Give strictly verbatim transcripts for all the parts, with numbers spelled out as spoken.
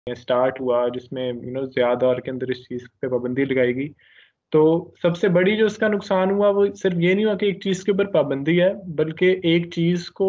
Start हुआ जिसमें you know ज़्यादा और के अंदर इस चीज़ पे पाबंदी लगाई गई, तो सबसे बड़ी जो उसका नुकसान हुआ वो सिर्फ ये नहीं हुआ कि एक चीज़ के ऊपर पाबंदी है, बल्कि एक चीज़ को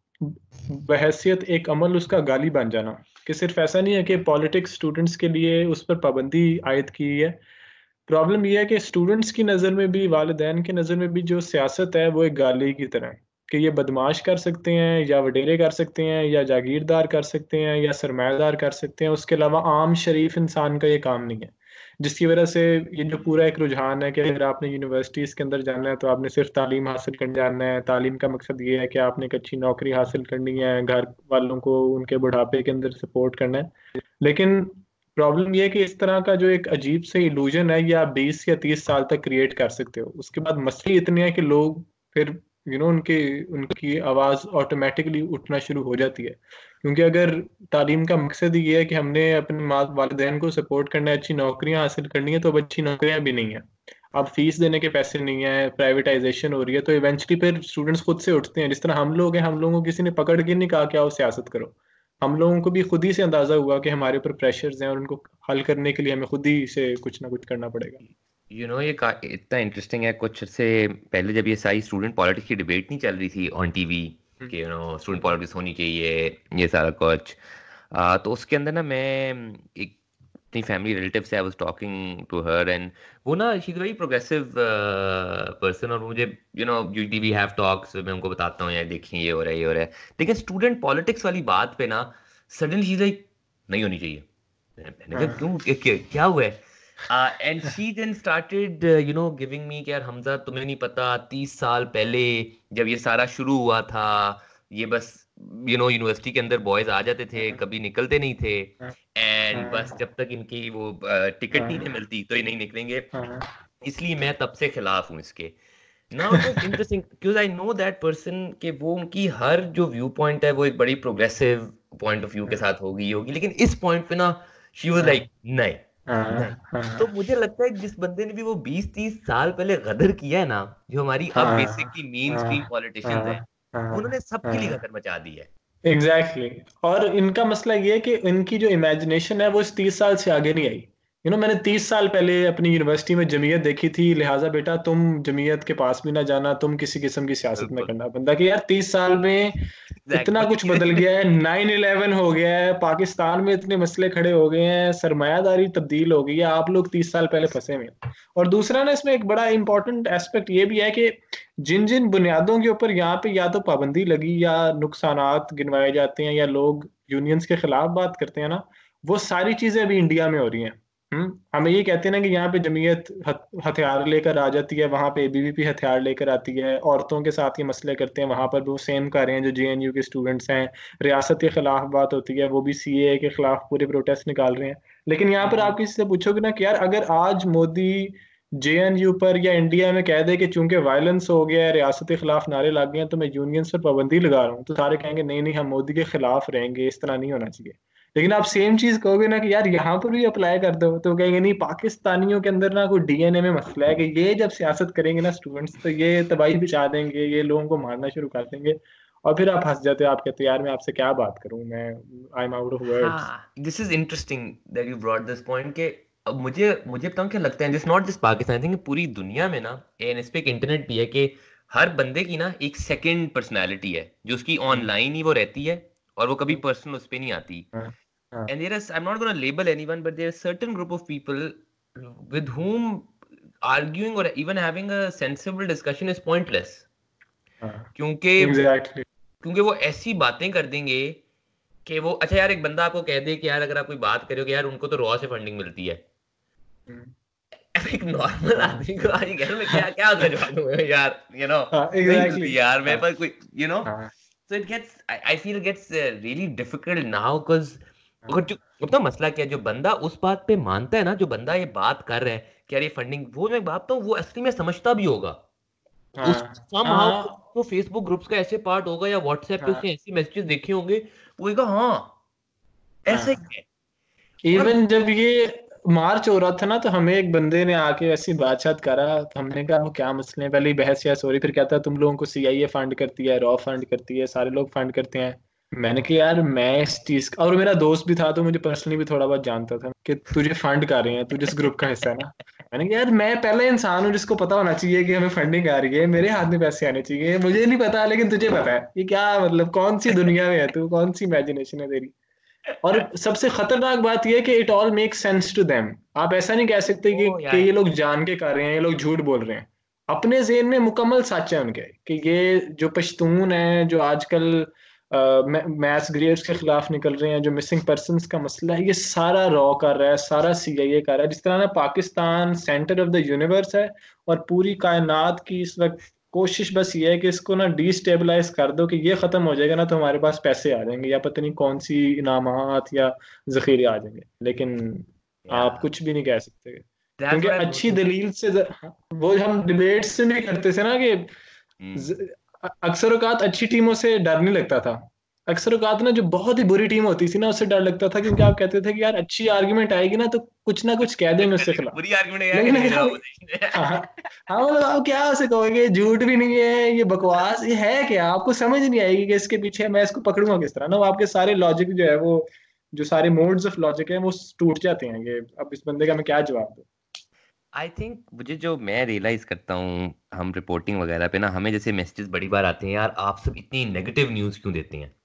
बहैसियत एक अमल उसका गाली बन जाना, कि सिर्फ ऐसा नहीं है कि पॉलिटिक्स स्टूडेंट्स के लिए उस पर पाबंदी आयद की है। प्रॉब्लम ये है कि स्टूडेंट्स की नज़र में भी, वालिदैन की नज़र में भी जो सियासत है वो एक गाली की तरह है, कि ये बदमाश कर सकते हैं या वडेरे कर सकते हैं या जागीरदार कर सकते हैं या सरमायादार कर सकते हैं, उसके अलावा आम शरीफ इंसान का ये काम नहीं है। जिसकी वजह से ये जो पूरा एक रुझान है कि अगर आपने यूनिवर्सिटीज़ के अंदर जाना है तो आपने सिर्फ तालीम हासिल करने जाना है, तालीम का मकसद ये है कि आपने एक अच्छी नौकरी हासिल करनी है, घर वालों को उनके बुढ़ापे के अंदर सपोर्ट करना है। लेकिन प्रॉब्लम ये है कि इस तरह का जो एक अजीब से इल्यूजन है ये आप बीस या तीस साल तक क्रिएट कर सकते हो, उसके बाद मसले इतने हैं कि लोग फिर यू नो उनकी उनकी आवाज़ ऑटोमेटिकली उठना शुरू हो जाती है। क्योंकि अगर तालीम का मकसद ही ये है कि हमने अपने माँ वालिदैन को सपोर्ट करना है, अच्छी नौकरियां हासिल करनी है, तो अब अच्छी नौकरियां भी नहीं है, अब फीस देने के पैसे नहीं है, प्राइवेटाइजेशन हो रही है, तो इवेंचुअली फिर स्टूडेंट्स खुद से उठते हैं। जिस तरह हम लोग हैं, हम लोगों को किसी ने पकड़ के नहीं कहा कि आओ सियासत करो, हम लोगों को भी खुद ही से अंदाजा हुआ कि हमारे ऊपर प्रेशर्स हैं और उनको हल करने के लिए हमें खुद ही से कुछ ना कुछ करना पड़ेगा। यू नो ये का- इतना इंटरेस्टिंग है। कुछ से पहले जब ये सारी स्टूडेंट पॉलिटिक्स की डिबेट नहीं चल रही थी ऑन टीवी हम्म, कि यू नो स्टूडेंट पॉलिटिक्स होनी चाहिए, ये सारा कुछ, आ, तो उसके अंदर ना मैं एक अपनी फैमिली रिलेटिव से I was talking to her, and वो ना she is very progressive person, और मुझे you know usually we have talks, मैं उनको बताता हूँ यार देखिए ये हो रहा है ये हो रहा है, लेकिन स्टूडेंट पॉलिटिक्स वाली बात पे ना सडनली शी लाइक नहीं होनी चाहिए। मैंने कहा हाँ क्यों, क्या, क्या क्या हुआ है? And she then started you know giving me कि यार हमजा तुम्हें नहीं पता तीस साल पहले जब ये सारा शुरू हुआ था, ये बस यू नो यूनिवर्सिटी के अंदर बॉयज आ जाते थे, हाँ कभी निकलते नहीं थे, हाँ एंड बस हाँ जब तक इनकी वो टिकट नहीं हाँ ना मिलती तो ये नहीं निकलेंगे, हाँ इसलिए मैं तब से खिलाफ हूँ इसके। Now it was interesting because I know that person कि वो उनकी हर जो व्यू पॉइंट है वो एक बड़ी प्रोग्रेसिव पॉइंट ऑफ व्यू के साथ होगी होगी, लेकिन इस पॉइंट पे ना शी वाज लाइक नहीं नहीं। हाँ तो मुझे लगता है कि जिस बंदे ने भी वो बीस तीस साल पहले गदर किया है ना, जो हमारी अब हाँ बेसिकली मेन हाँ स्ट्रीम पॉलिटिशियंस हैं, हाँ हाँ उन्होंने सबके लिए हाँ गदर मचा दी है। Exactly exactly. और इनका मसला ये है कि इनकी जो इमेजिनेशन है वो इस तीस साल से आगे नहीं आई। यू नो मैंने तीस साल पहले अपनी यूनिवर्सिटी में जमीयत देखी थी, लिहाजा बेटा तुम जमीयत के पास भी ना जाना, तुम किसी किस्म की सियासत में बिल्कुल, करना। बंदा कि यार तीस साल में एग्जैक्ट इतना वही कुछ चीजें बदल चीजें गया है, नाइन इलेवन हो गया है, पाकिस्तान में इतने मसले खड़े हो गए हैं, सरमायादारी तब्दील हो गई है, आप लोग तीस साल पहले फंसे हुए हैं। और दूसरा ना इसमें एक बड़ा इंपॉर्टेंट एस्पेक्ट ये भी है कि जिन जिन बुनियादों के ऊपर यहाँ पे या तो पाबंदी लगी या नुकसानात गिनवाए जाते हैं या लोग यूनियंस के खिलाफ बात करते हैं ना, वो सारी चीजें अभी इंडिया में हो रही हैं। हम्म हमें ये कहते हैं ना कि यहाँ पे जमीयत हथ- हथियार लेकर आ जाती है, वहां पे एबीवीपी हथियार लेकर आती है, औरतों के साथ ये मसले करते हैं, वहां पर भी वो सेम कर रहे हैं जो जेएनयू के स्टूडेंट्स हैं। रियासत के खिलाफ बात होती है, वो भी सीए के खिलाफ पूरे प्रोटेस्ट निकाल रहे हैं। लेकिन यहाँ पर आप किसी से पूछोगे ना कि यार अगर आज मोदी जेएनयू पर या इंडिया में कह दे कि चूंकि वायलेंस हो गया है, रियासत के खिलाफ नारे लग गए हैं, तो मैं यूनियंस पर पाबंदी लगा रहा हूँ, तो सारे कहेंगे नहीं नहीं हम मोदी के खिलाफ रहेंगे, इस तरह नहीं होना चाहिए। लेकिन आप सेम चीज कहोगे ना कि यार यहाँ पर भी अप्लाई कर दो, तो कहेंगे नहीं पाकिस्तानियों के अंदर ना कोई डीएनए में मसला है, कि ये जब सियासत करेंगे ना स्टूडेंट्स तो ये तबाही बिछा देंगे, ये लोगों को मारना शुरू कर देंगे। और फिर आप हंस जाते हो, आप कहते हो यार मैं आपसे क्या बात करूं, मैं I am out of words. हाँ, this is interesting that you brought this point के अब मुझे मुझे बताऊँ क्या लगता है, this not just Pakistan, I think पूरी दुनिया में ना, एंड इस पे एक इंटरनेट भी है कि हर बंदे की ना एक सेकंड पर्सनालिटी है जो उसकी ऑनलाइन ही वो रहती है, और वो कभी पर्सनल उस पे नहीं आती। हाँ हाँ and there is, I am not gonna label anyone, but there is certain group of people with whom arguing or even having a sensible discussion is pointless, हाँ क्योंकि एग्जैक्टली। क्योंकि वो ऐसी बातें कर देंगे कि वो, अच्छा यार एक बंदा आपको कह दे कि यार अगर आप कोई बात करोगे यार उनको तो रॉ से फंडिंग मिलती है, एक नॉर्मल हाँ आदमी को आज घर में क्या क्या उसका जवाब दूंगा यार, यू नो हाँ नहीं एग्जैक्टली। मिलती यार मेरे हाँ पास कोई, यू नो। हाँ so it gets, I feel gets really difficult now because हाँ अगर जो अपना मसला क्या है, जो बंदा उस बात पे मानता है ना, जो बंदा ये बात कर रहा है कि यार ये फंडिंग, वो मैं बात तो वो असली में समझता भी होगा, उस हाँ somehow हाँ तो फेसबुक ग्रुप्स का ऐसे पार्ट होगा या व्हाट्सएप पे हाँ उसने ऐसे मैसेजेस देखे होंगे, वो कहेगा हाँ ऐसा ही हाँ है। और इवन जब ये मार्च हो रहा था ना, तो हमें एक बंदे ने आके ऐसी बातचीत करा, तो हमने कहा वो क्या मसले हैं, पहले ही बहस या सॉरी, फिर कहता है तुम लोगों को सीआईए फंड करती है, रॉ फंड करती है, सारे लोग फंड करते हैं। मैंने कहा यार मैं इस चीज का, और मेरा दोस्त भी था तो मुझे पर्सनली भी थोड़ा बहुत जानता था कि तुझे फंड कर रहे हैं, तू जिस ग्रुप का हिस्सा है ना। मैंने कहा यार मैं पहले इंसान हूँ जिसको पता होना चाहिए कि हमें फंडिंग आ रही है, मेरे हाथ में पैसे आने चाहिए, मुझे नहीं पता लेकिन तुझे पता है। ये क्या मतलब, कौन सी दुनिया में है तू, कौन सी इमेजिनेशन है तेरी। और सबसे खतरनाक बात यह है कि it all make sense to them. आप ऐसा नहीं कह सकते कि, ओ कि यार, ये लोग जान के कर रहे हैं, ये लोग झूठ बोल रहे हैं। अपने जेन में मुकम्मल सच है उनके कि ये जो पश्तून है, जो आजकल मैस ग्रेव्स के खिलाफ निकल रहे हैं, जो मिसिंग पर्सन्स का मसला है, ये सारा रॉ कर रहा है, सारा सी आई ए कर रहा है। जिस तरह ना Pakistan centre of the universe है, और पूरी कायनात की इस वक्त कोशिश बस ये है कि इसको ना डिस्टेबलाइज कर दो, कि ये खत्म हो जाएगा ना तो हमारे पास पैसे आ जाएंगे, या पता नहीं कौन सी इनामात या जखीरे आ जाएंगे। लेकिन आप या कुछ भी नहीं कह सकते, दैट्स क्योंकि व्हाट आई अच्छी नोटिस। दलील से ज- वो हम डिबेट से भी करते थे ना कि हम्म। ज- अक्सर औकात अच्छी टीमों से डर नहीं लगता था। अक्सर औकात ना जो बहुत ही बुरी टीम होती थी ना, उससे डर लगता था, क्योंकि आप कहते थे कि यार अच्छी आर्गुमेंट आएगी ना तो कुछ ना कुछ कह देंगे उसके खिलाफ। बुरी आर्गुमेंट क्या लेकिन करेंगे अगर जब आप, हाँ, अपोजिशन। हाँ मतलब आप क्या उसे कहोगे, झूठ भी नहीं है, ये बकवास, ये है क्या, आपको समझ नहीं आएगी कि इसके पीछे मैं इसको पकड़ूंगा किस तरह ना। वो आपके सारे लॉजिक जो है वो, जो सारे मोड्स ऑफ लॉजिक है वो टूट जाते हैं कि अब इस बंदे का मैं क्या जवाब दूं। आई थिंक मुझे जो मैं रियलाइज करता हूँ, हम रिपोर्टिंग वगैरह पे ना हमें जैसे मैसेजेस बड़ी बार आते हैं, यार आप सब इतनी नेगेटिव न्यूज़ क्यों देते हैं।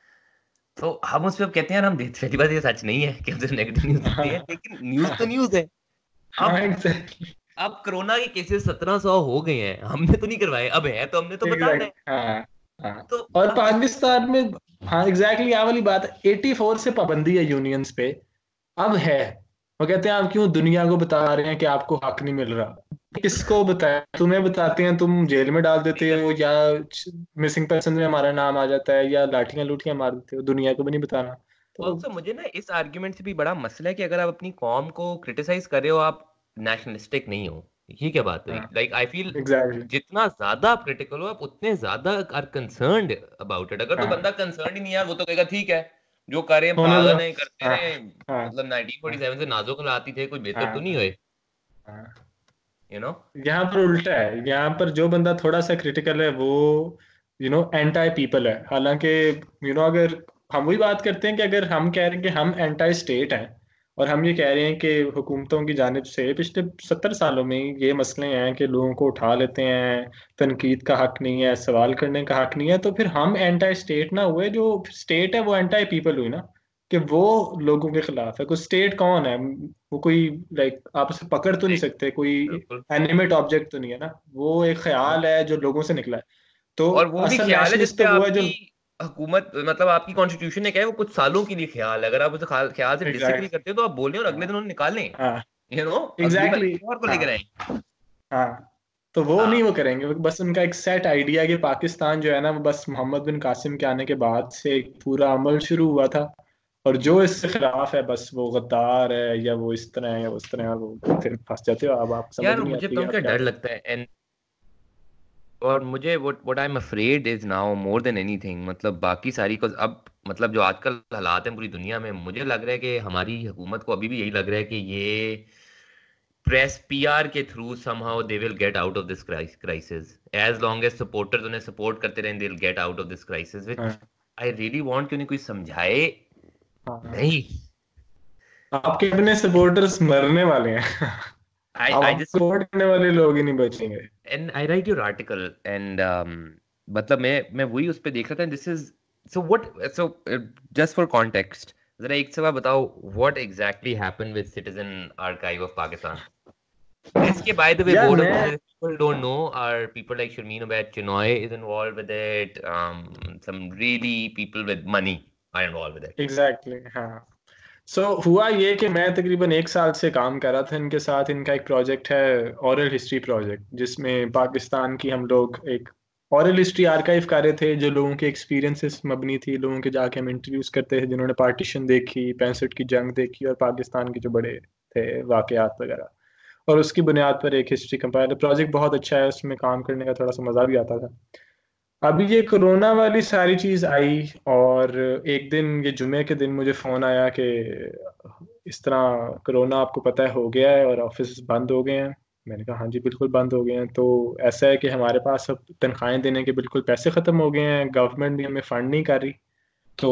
तो हम उस पर कहते हैं यार हम देते, पहली बात ये सच नहीं है कि हम सिर्फ नेगेटिव न्यूज़ देते हैं, हाँ, लेकिन न्यूज़ तो हाँ, न्यूज़ है। हाँ अब एग्जैक्टली, अब कोरोना के केसेस सत्रह सौ हो गए हैं, हमने तो नहीं करवाए, अब है तो हमने तो बताना है। एग्जैक्ट, हाँ, हाँ। तो और अब इस पाकिस्तान में, हाँ एग्जैक्टली आ वाली बात है, एटी फोर से पाबंदी है यूनियंस पे, अब है। वो कहते हैं आप क्यों दुनिया को बता रहे हैं कि आपको हक नहीं मिल रहा। किसको बताया, तुम्हें बताते हैं, तुम जेल में डाल देते हो, या मिसिंग पर्सन में हमारा नाम आ जाता है, या लाठियां लूटियां मार देते हो, दुनिया को भी नहीं बताना। तो ऑल्सो मुझे ना इस आर्ग्यूमेंट से भी बड़ा मसला है कि अगर आप अपनी कॉम को क्रिटिसाइज कर रहे हो, आप नेशनलिस्टिक नहीं हो। ये क्या बात हुई? हाँ लाइक आई फील एग्जैक्टली, जितना ज्यादा आप क्रिटिकल हो, आप उतने ज्यादा आर कंसर्न्ड अबाउट इट। अगर तो हाँ बंदा कंसर्न्ड ही नहीं है यार, वो तो कहेगा ठीक है, जो कर रहे हैं होने दो, पागल हैं, करते हाँ, रहे। हाँ, मतलब हाँ, नाइनटीन फोर्टी सेवन से नाजों आती थे, कोई बेहतर तो हाँ, नहीं हुए, हाँ। You know. यहाँ पर उल्टा है, यहाँ पर जो बंदा थोड़ा सा क्रिटिकल है वो यू नो एंटाई पीपल है। हालांकि यू नो अगर हम वही बात करते हैं कि अगर हम कह रहे हैं कि हम एंटाई स्टेट हैं, और हम ये कह रहे हैं कि हुकूमतों की जानिब से पिछले सत्तर सालों में ये मसले हैं कि लोगों को उठा लेते हैं, तनकीद का हक नहीं है, सवाल करने का हक नहीं है, तो फिर हम एंटाई स्टेट ना हुए। जो स्टेट है वो एंटाई पीपल हुई ना, कि वो लोगों के खिलाफ है। कोई स्टेट कौन है, वो कोई लाइक आप उसे पकड़ तो नहीं सकते, कोई बिल्कुल। एनिमेट ऑब्जेक्ट तो नहीं है ना, वो एक ख्याल है जो लोगों से निकला है। तो और वो भी असल ख्याल है नेशनलिस्ट जिसपे तो वो है जो, आपकी हुकूमत, मतलब आपकी कॉन्स्टिट्यूशन ने क्या है, वो कुछ सालों के लिए ख्याल है। अगर आप उस ख्याल ख्याल से डिसएग्री एग्जैक्ट, करते हो तो आप बोलें और अगले हाँ, दिन उन्हें निकालें, हाँ यू नो, अगली बार एग्जैक्टली, किसी और को हाँ, लेकर आए। हाँ। तो वो हाँ नहीं वो करेंगे, वो बस उनका एक सेट आइडिया कि पाकिस्तान जो है ना वो बस मोहम्मद बिन कासिम के आने के बाद से एक पूरा अमल शुरू हुआ था, और जो इससे खिलाफ है बस वो गद्दार है, या वो इस तरह है, या उस तरह है, और वो फिर फंस जाते हो। अब आपको समझ यार, नहीं मुझे आती कि बताऊं आप क्या क्या डर करें। लगता है, एंड और मुझे what what I am afraid is now more than anything, मतलब बाकी सारी को अब, मतलब जो आजकल हालात हैं पूरी दुनिया में, मुझे लग रहा है कि हमारी हुकूमत को अभी भी यही लग रहा है कि ये प्रेस पीआर के through somehow they will get out of this crisis, as long as supporters उन्हें सपोर्ट करते रहें, they will get out of this crisis, which हाँ, आई रियली वांट कि उन्हें कोई समझाए। हाँ। नहीं, आपके अपने सपोर्टर्स मरने वाले हैं। आई अब आई आप जस्ट सपोर्ट करने वाले लोग ही नहीं बचेंगे। And I write your article and मतलब मैं मैं वही उस पे देख रहा था, this is so what so just for context, जरा एक सवाल बताओ, what exactly happened with citizen archive of Pakistan, जिसके बाय द वे यार बोर्ड ऑफ मैं, people don't know are people like Sharmeen Obaid Chinoy is involved with it, um some really people with money are involved with it. Exactly exactly, हाँ। सो so, हुआ ये कि मैं तकरीबन एक साल से काम कर रहा था इनके साथ। इनका एक प्रोजेक्ट है, ओरल हिस्ट्री प्रोजेक्ट, जिसमें पाकिस्तान की हम लोग एक ओरल हिस्ट्री आर्काइव कर रहे थे, जो लोगों के एक्सपीरियंसेस मबनी थी, लोगों के जाके हम इंटरव्यूज करते थे जिन्होंने पार्टीशन देखी, पैंसठ की जंग देखी, और पाकिस्तान के जो बड़े थे वाकयात वगैरह, और उसकी बुनियाद पर एक हिस्ट्री कंपाइलर प्रोजेक्ट। बहुत अच्छा है, उसमें काम करने का थोड़ा सा मजा भी आता था। अभी ये कोरोना वाली सारी चीज आई, और एक दिन ये जुमे के दिन मुझे फोन आया कि इस तरह कोरोना आपको पता है हो गया है और ऑफिस बंद हो गए हैं। मैंने कहा हाँ जी बिल्कुल बंद हो गए हैं। तो ऐसा है कि हमारे पास अब तनख्वाहें देने के बिल्कुल पैसे खत्म हो गए हैं, गवर्नमेंट भी हमें फंड नहीं कर रही। तो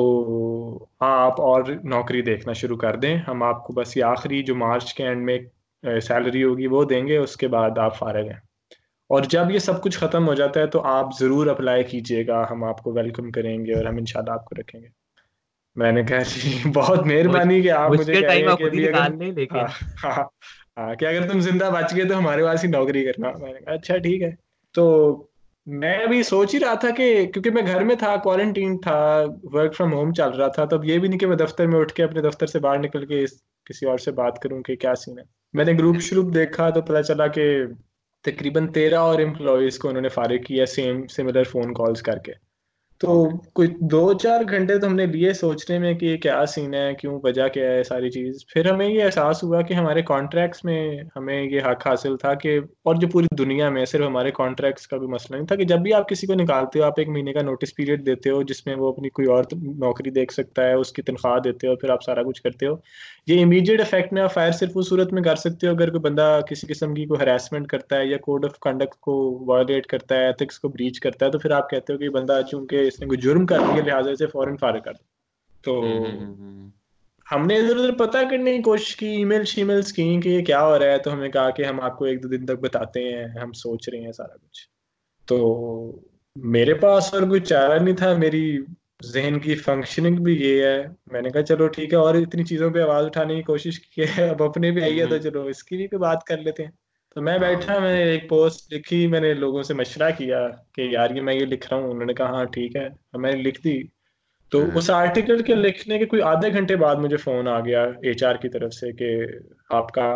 आप और नौकरी देखना शुरू कर दें, हम आपको बस ये आखिरी जो मार्च के एंड में सैलरी होगी वो देंगे, उसके बाद आप फारिग हैं। और जब ये सब कुछ खत्म हो जाता है तो आप जरूर अप्लाई कीजिएगा, हम आपको वेलकम करेंगे और हम इंशाल्लाह आपको रखेंगे। मैंने कहा जी बहुत मुश, मेहरबानी कि आप मुझे मुश्किल कह रही टाइम हैं आप कि खुद ही अभी अगर, निकाल लें, हाँ लेकिन हाँ हाँ, कि अगर तुम जिंदा बच गए तो हमारे पास ही नौकरी करना। मैंने कहा अच्छा ठीक है। तो मैं अभी सोच ही रहा था कि क्योंकि मैं घर में था, क्वारंटीन था, वर्क फ्रॉम होम चल रहा था, तब ये भी नहीं कि मैं दफ्तर में उठ के अपने दफ्तर से बाहर निकल के इस, किसी और से बात करूं कि क्या सीन है। मैंने ग्रुप श्रुप देखा तो पता चला कि तकरीबन तेरह और एम्प्लॉयज को उन्होंने फारिग किया सेम सिमिलर फोन कॉल्स करके। तो ओके। कुछ दो चार घंटे तो हमने लिए सोचने में कि ये क्या सीन है, क्यों, वजह क्या है, सारी चीज। फिर हमें ये एहसास हुआ कि हमारे कॉन्ट्रैक्ट्स में हमें ये हक हासिल था कि, और जो पूरी दुनिया में, सिर्फ हमारे कॉन्ट्रैक्ट्स का भी मसला नहीं था, कि जब भी आप किसी को निकालते हो आप एक महीने का नोटिस पीरियड देते हो जिसमें वो अपनी कोई और नौकरी देख सकता है, उसकी तनख्वाह देते हो, फिर आप सारा कुछ करते हो। ये इमीडिएट इफेक्ट में आप फायर सिर्फ उस सूरत में कर सकते हो अगर कोई बंदा किसी किस्म की कोई हरासमेंट करता है या कोड ऑफ कंडक्ट को वायलेट करता है, एथिक्स को ब्रीच करता है, तो फिर आप कहते हो कि बंदा चूंकि इसने कोई जुर्म कर दिया लिहाजा से फौरन फारिग कर दो। हम्म हम्म तो हम्म हम्म। हमने इधर उधर पता करने की कोशिश की, ईमेल शीमेल्स की कि ये क्या हो रहा है, तो हमें कहा कि हम आपको एक दो दिन तक बताते हैं, हम सोच रहे हैं सारा कुछ। तो मेरे पास और कोई चारा नहीं था, मेरी जहन की फंक्शनिंग भी ये है। मैंने कहा चलो ठीक है, और इतनी चीज़ों पे आवाज़ उठाने की कोशिश की है, अब अपने भी आई है तो हम्म, चलो इसकी भी कोई बात कर लेते हैं। तो मैं हाँ बैठा, मैंने एक पोस्ट लिखी, मैंने लोगों से मशवरा किया कि यार ये मैं ये लिख रहा हूँ। उन्होंने कहा हाँ ठीक है, तो मैंने लिख दी। तो हाँ। उस आर्टिकल के लिखने के कोई आधे घंटे बाद मुझे फ़ोन आ गया एचआर की तरफ से कि आपका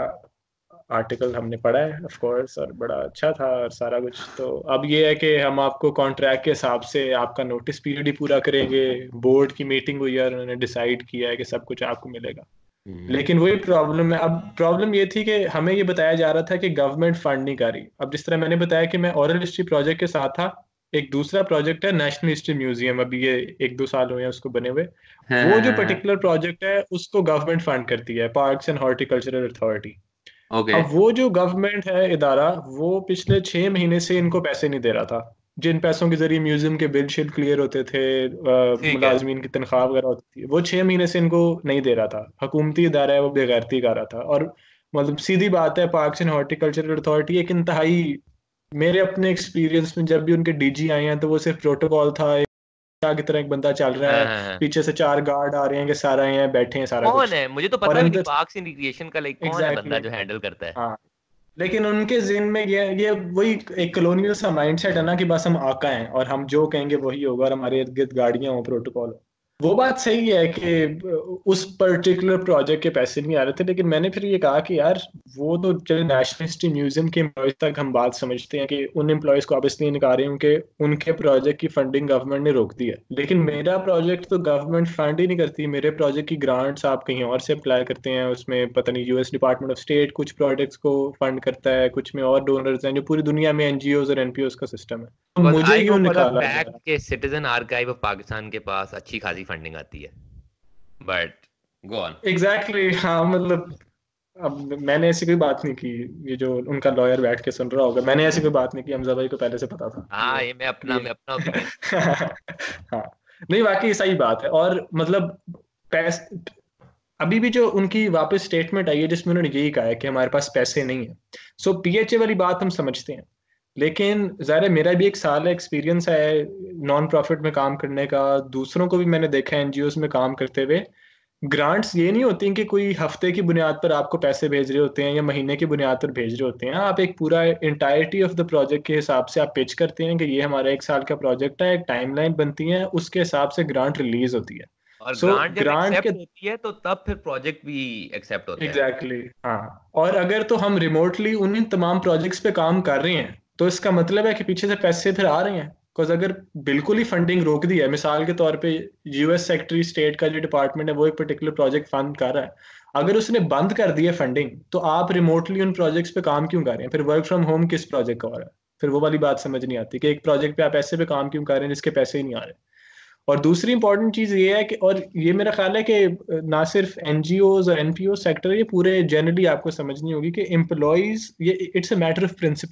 आर्टिकल हमने पढ़ा है ऑफ कोर्स, और बड़ा अच्छा था और सारा कुछ। तो अब ये है कि हम आपको कॉन्ट्रैक्ट के हिसाब से आपका नोटिस पीरियड ही पूरा करेंगे। बोर्ड की मीटिंग हुई है और उन्होंने डिसाइड किया है कि सब कुछ आपको मिलेगा। हम्म लेकिन वही प्रॉब्लम है, अब प्रॉब्लम ये थी कि हमें ये बताया जा रहा था कि गवर्नमेंट फंड नहीं कर रही। अब जिस तरह मैंने बताया कि मैं ओरल हिस्ट्री प्रोजेक्ट के साथ था, एक दूसरा प्रोजेक्ट है नेशनल हिस्ट्री म्यूजियम, अभी ये एक दो साल हुए हैं उसको बने हुए। हाँ वो हाँ जो हाँ हाँ। पर्टिकुलर प्रोजेक्ट है उसको गवर्नमेंट फंड करती है, parks and horticultural authority. Okay. अब वो जो गवर्नमेंट है इदारा, वो पिछले छह महीने से इनको पैसे नहीं दे रहा था, जिन पैसों के जरिए म्यूजियम के बिल शिल क्लियर होते थे, अ, ठीक है। मुलाजमीन की तनख्वाह वगैरह होती थी, वो छह महीने से इनको नहीं दे रहा था। हुकूमती इदारा है, वो बेगैरती कर रहा था। और मतलब सीधी बात है, पार्क्स एंड हॉर्टिकल्चरल अथॉरिटी एक इंतहाई, मेरे अपने एक्सपीरियंस में जब भी उनके डीजी आए हैं तो वो सिर्फ प्रोटोकॉल था, एक की तरह एक बंदा चल रहा हाँ है, हाँ हाँ। पीछे से चार गार्ड आ रहे हैं कि सारा आए हैं, बैठे हैं, सारा कौन कुछ। है, मुझे तो और पता भी नहीं, अंदर, पार्क्स एंड रिक्रिएशन का लाइक कौन है बंदा एग्जैक्टली, जो हैंडल करता है? हाँ। लेकिन उनके जिन में ये ये वही एक कॉलोनियल सा माइंडसेट है ना, कि बस हम आका हैं और हम जो कहेंगे वही होगा, और हमारे इर्द गिर्द गाड़ियां हो, प्रोटोकॉल हो। वो बात सही है कि उस पर्टिकुलर प्रोजेक्ट के पैसे नहीं आ रहे थे, लेकिन मैंने फिर ये कहा कि यार वो तो चले नेशनल हिस्ट्री म्यूजियम के एम्प्लॉयज तक हम बात समझते हैं कि उन एम्प्लॉयज को आप इसलिए निकाल रहे हैं क्योंकि उनके प्रोजेक्ट की फंडिंग गवर्नमेंट ने रोक दी है। लेकिन मेरा प्रोजेक्ट तो गवर्नमेंट फंड ही नहीं करती, मेरे प्रोजेक्ट की ग्रांट्स आप कहीं और से अप्लाई करते हैं, उसमें पता नहीं यूएस डिपार्टमेंट ऑफ स्टेट कुछ प्रोजेक्ट्स को फंड करता है, कुछ में और डोनर्स हैं, जो पूरी दुनिया में एनजीओज और एनपीओज का सिस्टम है। तो बस मुझे आई नो क्यों फॉर द निकाला जा फैक्ट रहा? के सिटीजन आर्काइव ऑफ पाकिस्तान के पास अच्छी खासी फंडिंग आती है, but go on. Exactly exactly, हाँ मतलब, अब मैंने ऐसी कोई बात नहीं की। ये जो उनका लॉयर बैठ के सुन रहा होगा, मैंने ऐसी कोई बात नहीं की, हमजा भाई को पहले से पता था हाँ, ये ये मैं अपना ये मैं अपना ओपिनियन। हाँ, नहीं वाकई सही बात है। और मतलब पैस अभी भी जो उनकी वापस स्टेटमेंट आई है जिसमें उन्होंने यही कहा है कि हमारे पास पैसे नहीं है। सो पीएचए वाली बात हम समझते हैं, लेकिन ज़ाहिर है मेरा भी एक साल एक्सपीरियंस है नॉन प्रॉफिट में काम करने का, दूसरों को भी मैंने देखा है एनजीओज में काम करते हुए। ग्रांट्स ये नहीं होती कि कोई हफ्ते की बुनियाद पर आपको पैसे भेज रहे होते हैं या महीने की बुनियाद पर भेज रहे होते हैं। आप एक पूरा इंटायरिटी ऑफ द प्रोजेक्ट के हिसाब से आप पिच करते हैं कि ये हमारा एक साल का प्रोजेक्ट है, एक टाइमलाइन बनती है, उसके हिसाब से ग्रांट रिलीज होती है। और सो ग्रांट जब ग्रांट के, एक्सेप्ट होती है तो तब फिर प्रोजेक्ट भी एक्सेप्ट होता है। एग्जैक्टली exactly, हाँ। और अगर तो हम रिमोटली उन तमाम प्रोजेक्ट्स पे काम कर रहे हैं तो इसका मतलब है कि पीछे से पैसे फिर आ रहे हैं। बिकॉज अगर बिल्कुल ही फंडिंग रोक दी है, मिसाल के तौर पे यूएस सेक्रेटरी स्टेट का जो डिपार्टमेंट है वो एक पर्टिकुलर प्रोजेक्ट फंड कर रहा है, अगर उसने बंद कर दी है फंडिंग, तो आप रिमोटली उन प्रोजेक्ट्स पे काम क्यों कर रहे हैं? फिर वर्क फ्रॉम होम किस प्रोजेक्ट का हो रहा है? फिर वो वाली बात समझ नहीं आती कि एक प्रोजेक्ट पे आप ऐसे पे काम क्यों कर रहे हैं जिसके पैसे ही नहीं आ रहे। और दूसरी इंपॉर्टेंट चीज ये है कि, और ये मेरा ख्याल है कि ना सिर्फ एनजीओज और एनपीओ सेक्टर, ये पूरे जनरली आपको समझनी होगी कि एम्प्लॉयज, ये it's a matter of principle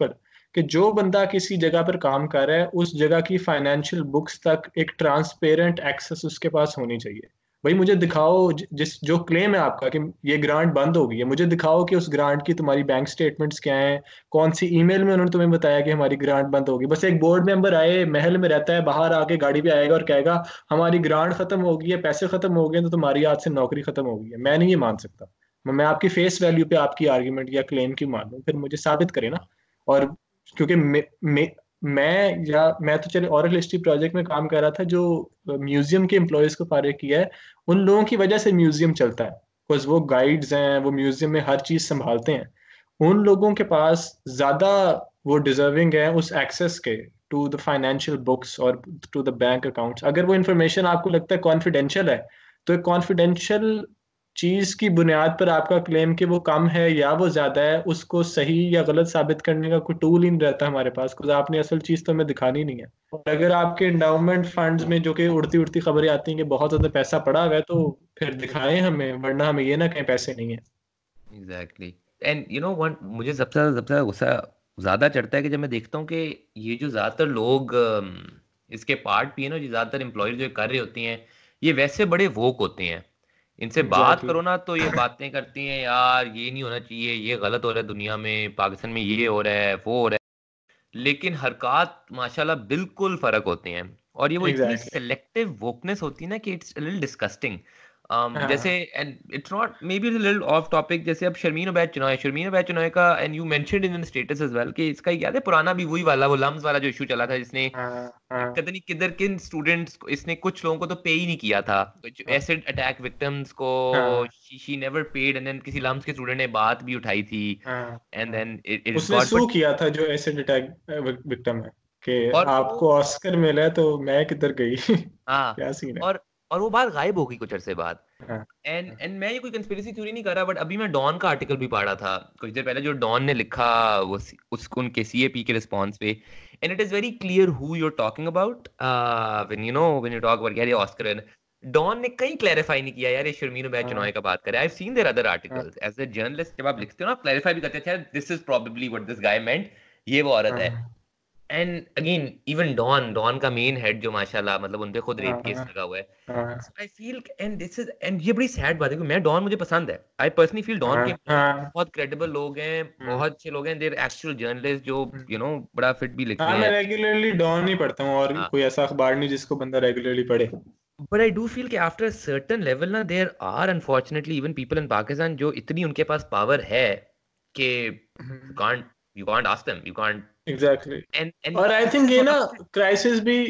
कि जो बंदा किसी जगह पर काम कर रहा है उस जगह की फाइनेंशियल बुक्स तक एक ट्रांसपेरेंट एक्सेस उसके पास होनी चाहिए। भाई मुझे दिखाओ, ज- जिस जो क्लेम है आपका कि ये ग्रांट बंद हो गई है, मुझे दिखाओ कि उस ग्रांट की तुम्हारी बैंक स्टेटमेंट्स क्या हैं, कौन सी ईमेल में उन्होंने तुम्हें बताया कि हमारी ग्रांट बंद होगी। बस एक बोर्ड मेंबर आए, महल में रहता है, बाहर आके गाड़ी पे आएगा और कहेगा हमारी ग्रांट खत्म हो गई है, पैसे खत्म हो गए हैं, तो तुम्हारी आज से नौकरी खत्म हो गई है। मैं नहीं ये मान सकता। मैं आपकी फेस वैल्यू पे आपकी आर्ग्यूमेंट या क्लेम क्यों मान लूं? फिर मुझे साबित करें ना। और क्योंकि मे, मे, मैं या मैं तो चले ऑरल हिस्ट्री प्रोजेक्ट में काम कर रहा था, जो म्यूजियम के एम्प्लॉयज को फारिग किया है, उन लोगों की वजह से म्यूजियम चलता है। बिकॉज वो गाइड्स हैं, वो म्यूजियम में हर चीज संभालते हैं। उन लोगों के पास ज्यादा वो डिजर्विंग है उस एक्सेस के टू द फाइनेंशियल बुक्स और टू द बैंक अकाउंट्स। अगर वो इंफॉर्मेशन आपको लगता है कॉन्फिडेंशियल है, तो एक कॉन्फिडेंशियल चीज की बुनियाद पर आपका क्लेम कि वो कम है या वो ज्यादा है, उसको सही या गलत साबित करने का कोई टूल ही नहीं रहता हमारे पास, कुछ आपने असल चीज तो हमें दिखानी नहीं है। और अगर आपके एंडाउमेंट फंड्स में जो कि उड़ती उड़ती खबरें आती हैं कि बहुत ज्यादा पैसा पड़ा हुआ है, तो फिर दिखाएं हमें, वरना हमें ये ना कहें पैसे नहीं है। Exactly. And you know one, मुझे सबसे सबसे ज्यादा गुस्सा ज्यादा चढ़ता है कि जब मैं देखता हूँ कि ये जो ज्यादातर लोग अम, इसके पार्ट भी है ना, जो ज्यादातर एम्प्लॉय जो कर रही होती हैं, ये वैसे बड़े वोक होते हैं। इनसे बात एग्जैक्टली। करो ना तो ये बातें करती हैं, यार ये नहीं होना चाहिए, ये गलत हो रहा है, दुनिया में पाकिस्तान में ये हो रहा है, वो हो रहा है। लेकिन हरकत माशाल्लाह बिल्कुल फर्क होती हैं। और ये वो इतनी एग्जैक्टली। सेलेक्टिव वोकनेस होती है ना कि इट्स लिटिल डिस्गस्टिंग। जैसे, हाँ। And it's not maybe little off topic, जैसे अब शर्मीन उबैद चुनाव है, शर्मीन उबैद चुनाव का, and you mentioned in status as well, कि इसका याद है पुराना भी वही वाला, वो लम्स वाला जो इशू चला था, जिसने हाँ। हाँ। पता नहीं किधर किन स्टूडेंट्स को, इसने कुछ लोगों को तो पे ही नहीं किया था, कुछ हाँ। एसिड अटैक विक्टिम्स को। हाँ। She never paid, and then किसी लम्स के स्टूडेंट ने बात भी उठाई थी, हाँ। एंड हाँ। देन इट इट उसने गॉट सू बट। किया था जो एसिड अटैक विक्टिम है, कि और वो, आपको ऑस्कर मिला है तो मैं किधर गई। हाँ, क्या सीन है। और और वो बात गायब हो गई कुछ अरसे बाद। हाँ। एंड हाँ। एंड मैं ये कोई कंस्पिरेसी थ्योरी नहीं कर रहा, बट अभी मैं डॉन का आर्टिकल भी पढ़ा था कुछ देर पहले, जो डॉन ने लिखा, वो सी- उस उनके सीएपी के रिस्पॉन्स पे। And it is very clear who you are talking about when you know when you talk about यार ये ऑस्कर। डॉन ने कहीं क्लैरिफाई नहीं किया यार ये शर्मीन उबैद चुनाव हाँ। का बात करे। I have seen there other हाँ। आर्टिकल्स एज अ जर्नलिस्ट, जब आप लिखते हो ना, आप क्लैरिफाई भी करते हैं, this is probably what this guy meant, ये वो औरत है। हाँ। And again, even Dawn Dawn का मेन हेड जो माशाल्लाह, मतलब उनपे खुद रेप केस हाँ। लगा हुआ है। हाँ। So I feel, and this is, and ये बड़ी सैड बात है, क्योंकि मैं डॉन, मुझे पसंद है, आई पर्सनली फील डॉन हाँ। के employees हाँ। बहुत क्रेडिबल लोग हैं, हम्म, बहुत अच्छे लोग हैं, देर एक्चुअल जर्नलिस्ट जो हम्म। यू नो बड़ा फिट भी लिखते हाँ, मैं हैं। रेगुलरली डॉन ही पढ़ता हूँ, और हाँ, कोई ऐसा अखबार नहीं जिसको बंदा रेगुलरली पढ़े। बट आई डू फील कि आफ्टर सर्टेन लेवल ना, there are unfortunately even people in Pakistan जो इतनी उनके पास पावर है कि you can't you can't ask them, you can't. Exactly exactly. And and और आई दिस थिंक इज ये व्हाट ना अपसेट। क्राइसिस भी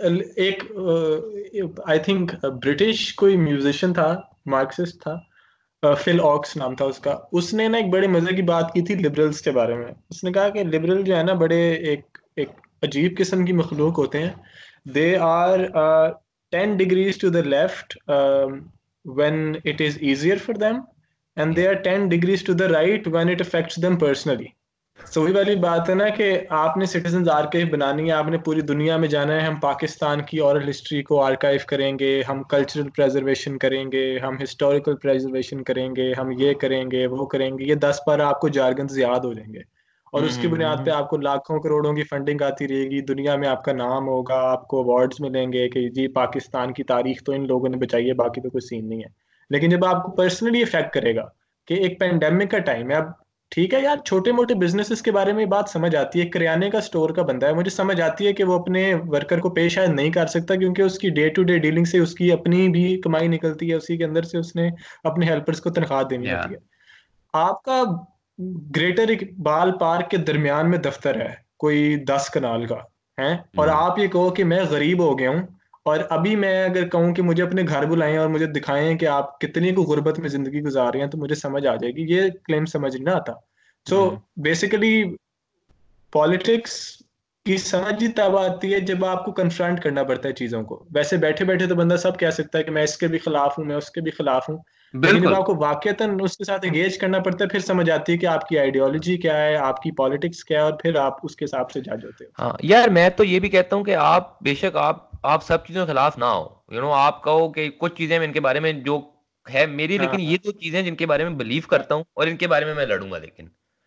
एक, आई थिंक ब्रिटिश कोई म्यूजिशियन था, मार्क्सिस्ट था, फिल ऑक्स नाम था उसका। उसने ना एक बड़े मजे की बात की थी लिबरल्स के बारे में। उसने कहा कि लिबरल जो है ना, बड़े एक एक अजीब किस्म की मखलूक होते हैं। They are ten degrees to the left when it is easier for them, and they are ten degrees to the right when it affects them personally. So वही वाली बात है ना कि आपने सिटीजन आर्काइव बनानी है, आपने पूरी दुनिया में जाना है, हम पाकिस्तान की ओरल हिस्ट्री को आर्काइव करेंगे, हम कल्चरल प्रेजर्वेशन करेंगे, हम हिस्टोरिकल प्रेजर्वेशन करेंगे, हम ये करेंगे वो करेंगे। ये दस बार आपको जार्गन याद हो जाएंगे, और हम्म उसकी हम्म बुनियाद पे हम्म आपको लाखों करोड़ों की फंडिंग आती रहेगी, दुनिया में आपका नाम होगा, आपको अवार्ड्स मिलेंगे कि जी पाकिस्तान की तारीख तो इन लोगों ने बचाई है, बाकी तो कोई सीन नहीं है। लेकिन जब आपको पर्सनली इफेक्ट करेगा कि एक पेंडेमिक का टाइम है, अब ठीक है यार, छोटे मोटे बिजनेसेस के बारे में बात समझ आती है, किराने का स्टोर का बंदा है, मुझे समझ आती है कि वो अपने वर्कर को पे शायद नहीं कर सकता, क्योंकि उसकी डे टू डे डीलिंग से उसकी अपनी भी कमाई निकलती है, उसी के अंदर से उसने अपने हेल्पर्स को तनख्वाह देनी या होती है। आपका ग्रेटर इकबाल पार्क के दरमियान में दफ्तर है, कोई दस कनाल का है, और हम्म आप ये कहो कि मैं गरीब हो गया हूँ, और अभी मैं अगर कहूँ कि मुझे अपने घर बुलाएं और मुझे दिखाएं कि आप कितनी को गुर्बत में जिंदगी गुजार रहे हैं, तो मुझे समझ आ जाएगी। ये क्लेम समझ नहीं ना आता। सो हम्म बेसिकली पॉलिटिक्स की समझ ही तब आती है जब आपको कन्फ्रंट करना पड़ता है चीजों को। वैसे बैठे बैठे तो बंदा सब कह सकता है कि मैं इसके भी खिलाफ हूँ, मैं उसके भी खिलाफ हूँ, लेकिन जब बिल्कुल। आपको वाकईतन उसके साथ एंगेज करना पड़ता है, फिर समझ आती है कि आपकी आइडियोलॉजी क्या है, आपकी पॉलिटिक्स क्या है, और फिर आप उसके हिसाब से जज होते हो। हाँ यार, मैं तो ये भी कहता हूँ कि आप बेशक आप आप सब चीजों के खिलाफ ना हो, यू नो आप कहो कि कुछ चीजें इनके बारे में जो है मेरी, लेकिन हाँ। ये तो चीजें जिनके बारे में बिलीव करता हूँ और इनके बारे में मैं लड़ूंगा, लेकिन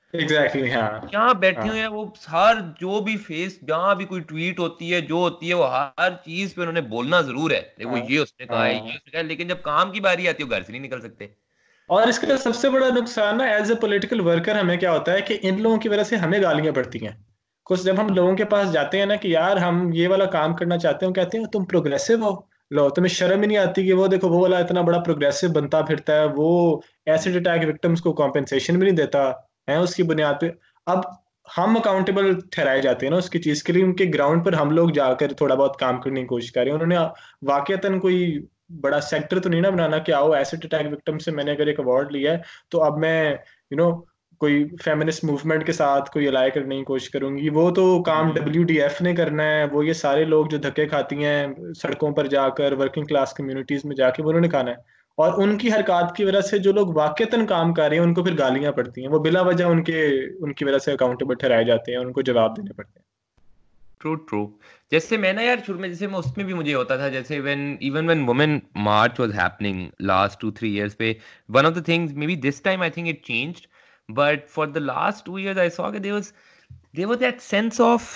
एग्जैक्टली, हाँ यहाँ बैठे हाँ हुए हैं वो, हर जो भी फेस, जहाँ भी कोई ट्वीट होती है, जो होती है, वो हर चीज पे उन्होंने बोलना जरूर है, देखो हाँ ये उसने कहा है, ये हाँ। उसने कहा है, लेकिन जब काम की बारी आती है वो घर से नहीं निकल सकते। और इसका सबसे बड़ा नुकसान ना एज ए पॉलिटिकल वर्कर हमें क्या होता है कि इन लोगों की वजह से हमें गालियां पड़ती हैं। कुछ जब हम लोगों के पास जाते हैं ना कि यार हम ये वाला काम करना चाहते हैं, कहते हैं तुम प्रोग्रेसिव हो, लो तुम्हें शर्म ही नहीं आती कि वो देखो वो वाला इतना बड़ा प्रोग्रेसिव बनता फिरता है, वो एसिड अटैक विक्टिम्स को कॉम्पेंसेशन भी नहीं देता है उसकी बुनियाद पे। अब हम अकाउंटेबल ठहराए जाते हैं ना उसकी चीज के लिए, उनके ग्राउंड पर हम लोग जाकर थोड़ा बहुत काम करने की कोशिश कर रहे हैं। उन्होंने वाकईतन कोई बड़ा सेक्टर तो नहीं ना बनाना कि आओ एसिड अटैक विक्टिम से मैंने अगर एक अवार्ड लिया है तो अब मैं यू नो कोई फेमिनिस्ट मूवमेंट के साथ कोई अलाई करने की कोशिश करूंगी। वो तो काम हम्म। डब्ल्यू डी एफ ने करना है, वो ये सारे लोग जो धक्के खाती हैं सड़कों पर जाकर वर्किंग क्लास कम्युनिटीज में जाके वो उन्होंने खाना है। और उनकी हरकत की वजह से जो लोग वाकईतन काम कर रहे हैं उनको फिर गालियां पड़ती हैं, वो बिला वजह उनके उनकी वजह से अकाउंटेबल ठहराए जाते हैं, उनको जवाब देने पड़ते हैं। True true. जैसे मैं ना यार शुरू में, जैसे मैं उसमें भी मुझे होता था, जैसे when even when women march was happening last two three years पे, one of the things, maybe this time I think it changed, but for the last two years I saw कि there was there was that sense of,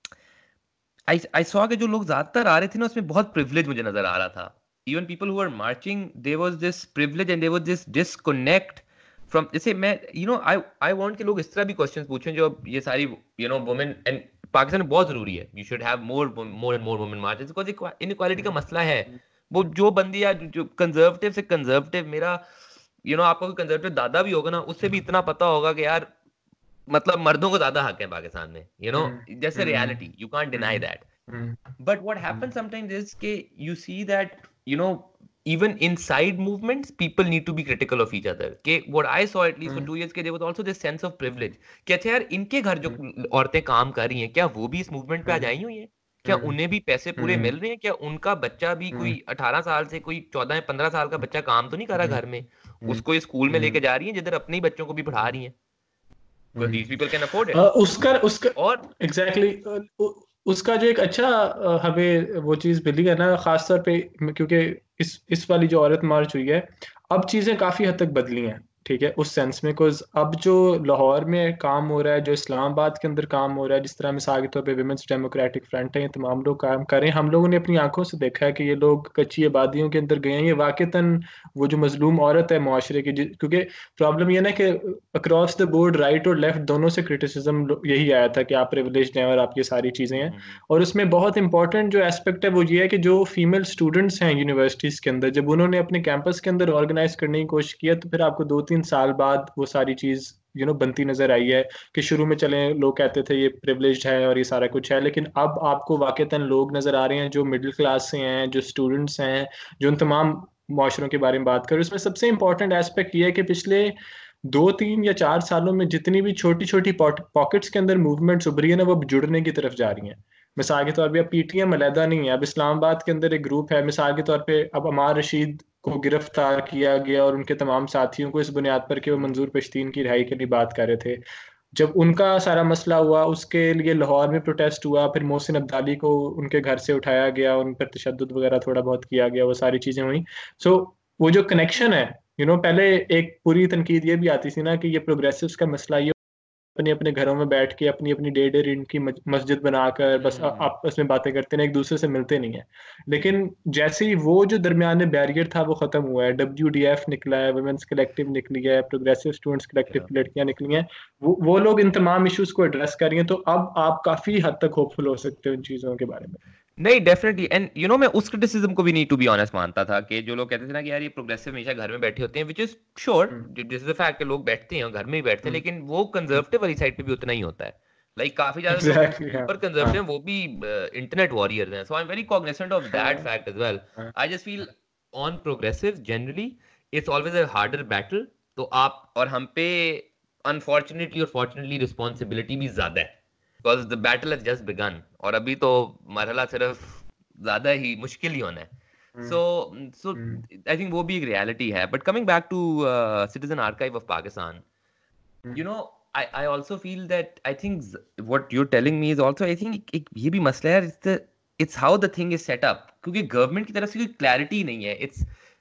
I I saw कि जो लोग ज्यादातर आ रहे थे ना उसमें बहुत प्रिविलेज मुझे नजर आ रहा था। Even people who are marching, there was this privilege and there was this disconnect from, जैसे मैं you know I I want कि लोग इस तरह भी क्वेश्चंस पूछें जो अब ये सारी you know women and Pakistan में बहुत जरूरी है, you should have more more and more women marches, because inequality का मसला है। वो जो बंदी या जो कंजर्वेटिव से कंजर्वेटिव, मेरा यू नो आपका कोई कंजर्वेटिव दादा भी होगा ना, उससे भी इतना पता होगा कि यार मतलब मर्दों को ज्यादा हक है पाकिस्तान में, यू नो, हम्म जैसे hmm reality you can't deny that. Hmm But what happens sometimes is कि you see that, you know, even inside movements, people need to be critical of each other. कि what I saw at least for hmm two years, कि there was also this sense of privilege कि अच्छा यार इनके घर जो हम्म औरतें काम कर रही हैं, क्या वो भी इस मूवमेंट पे आ हम्म जाई हुई हैं? क्या हम्म उन्हें भी पैसे पूरे हम्म मिल रहे हैं? क्या उनका बच्चा भी, हम्म कोई अठारह साल से कोई चौदह या पंद्रह साल का बच्चा काम तो नहीं कर रहा हम्म घर में, हम्म उसको ये स्कूल में हम्म लेके जा रही है जिधर अपने ही बच्चों को भी पढ़ा रही हैं? Because hmm. these people can afford a, it. उसका उसका और एग्जैक्टली exactly, उसका जो एक अच्छा अ, हमें वो चीज़ मिली है ना खास तौर पे, क्योंकि इस इस वाली जो औरत मार्च हुई है अब चीज़ें काफ़ी हद तक बदली हैं। ठीक है उस सेंस में, बिकॉज अब जो लाहौर में काम हो रहा है, जो इस्लामाबाद के अंदर काम हो रहा है, जिस तरह मिसाल के तौर पे विमेंस डेमोक्रेटिक फ्रंट है, ये तमाम लोग काम कर रहे हैं, हम लोगों ने अपनी आंखों से देखा है कि ये लोग कच्ची आबादियों के अंदर गए हैं, ये वाकईतन वो जो मजलूम औरत है मुआशरे की, जि- क्योंकि प्रॉब्लम ये ना कि अक्रॉस द बोर्ड राइट और लेफ्ट दोनों से क्रिटिसिज्म यही आया था कि आप प्रिविलेज्ड हैं और आप ये सारी चीज़ें हैं। हम्म, और उसमें बहुत इंपॉर्टेंट जो एस्पेक्ट है वो ये है कि जो फीमेल स्टूडेंट्स हैं यूनिवर्सिटीज़ के अंदर, जब उन्होंने अपने कैंपस के अंदर ऑर्गेनाइज करने की कोशिश किया तो फिर आपको दो तीन साल बाद वो सारी चीज़ यू नो बनती नजर आई है। कि शुरू में चले लोग कहते थे ये प्रिविलेज्ड है और ये सारा कुछ है, लेकिन अब आपको वाकईतन लोग नजर आ रहे हैं जो मिडिल क्लास से हैं, जो स्टूडेंट्स हैं, जो उन तमाम माशरों के बारे में बात करें। उसमें सबसे इंपॉर्टेंट एस्पेक्ट ये है कि पिछले दो तीन या चार सालों में जितनी भी छोटी छोटी पॉकेट्स के अंदर मूवमेंट्स उभरी है ना वो अब जुड़ने की तरफ जा रही हैं। मिसाल के तौर पे अब पीटीएम अलहदा नहीं है, अब इस्लामाबाद के अंदर एक ग्रुप है। मिसाल के तौर पे अब अमार रशीद को गिरफ्तार किया गया और उनके तमाम साथियों को इस बुनियाद पर कि वो मंजूर पश्तीन की रिहाई के लिए बात कर रहे थे। जब उनका सारा मसला हुआ उसके लिए लाहौर में प्रोटेस्ट हुआ, फिर मोहसिन अब्दाली को उनके घर से उठाया गया, उन पर तशद्दुद वगैरह थोड़ा बहुत किया गया, वो सारी चीज़ें हुई। सो वो जो कनेक्शन है, यू नो पहले एक पूरी तनकीद ये भी आती थी ना कि ये प्रोग्रेसिव्स का मसला ये अपने अपने घरों में बैठ के अपनी अपनी डे डे रीड की मस्जिद बनाकर बस आ- हम्म, आपस में बातें करते हैं, एक दूसरे से मिलते नहीं है। लेकिन जैसे ही वो जो दरमियान में बैरियर था वो खत्म हुआ है, डब्ल्यू डी एफ निकला है, वुमेन्स कलेक्टिव निकली है, प्रोग्रेसिव स्टूडेंट्स कलेक्टिव yeah. की लड़कियां निकली हैं, वो वो लोग इन तमाम इश्यूज को एड्रेस कर रही हैं, तो अब आप काफी हद तक होपफुल हो सकते हो इन चीजों के बारे में। नहीं, डेफिनेटली, एंड यू नो मैं उस क्रिटिसिज्म को भी नहीं, टू बी ऑनेस्ट, मानता था कि जो लोग कहते थे ना कि यार ये प्रोग्रेसिव हमेशा घर में बैठे होते हैं, which is sure, hmm this is the fact कि लोग बैठते हैं घर में ही बैठते हैं, हम्म लेकिन वो कंजर्वेटिव वाली साइड पे भी उतना ही होता है। लाइक like, काफी ज्यादा जो एग्जैक्टली, हाँ सुपर हाँ कंजर्वेटिव वो भी इंटरनेट वॉरियर्स हैं, so I am very cognizant of that हाँ फैक्ट एज वेल। हाँ I just feel on progressive generally it's always a harder battle, तो आप और हम पे अनफॉर्चुनेटली और फॉर्चुनेटली रिस्पॉन्सिबिलिटी भी ज्यादा है, because the battle has just begun, और अभी तो मरहला सिर्फ ज्यादा ही मुश्किल ही होना है। हम्म सो सो हम्म आई थिंक वो भी एक रियलिटी है, but coming back to citizen archive of Pakistan, hmm you know, I I also feel that I think z- what you're telling me is also, I think एक, एक ये भी मसला है, it's the it's how the thing is set up, क्योंकि government की तरफ से कोई क्लैरिटी नहीं है, it's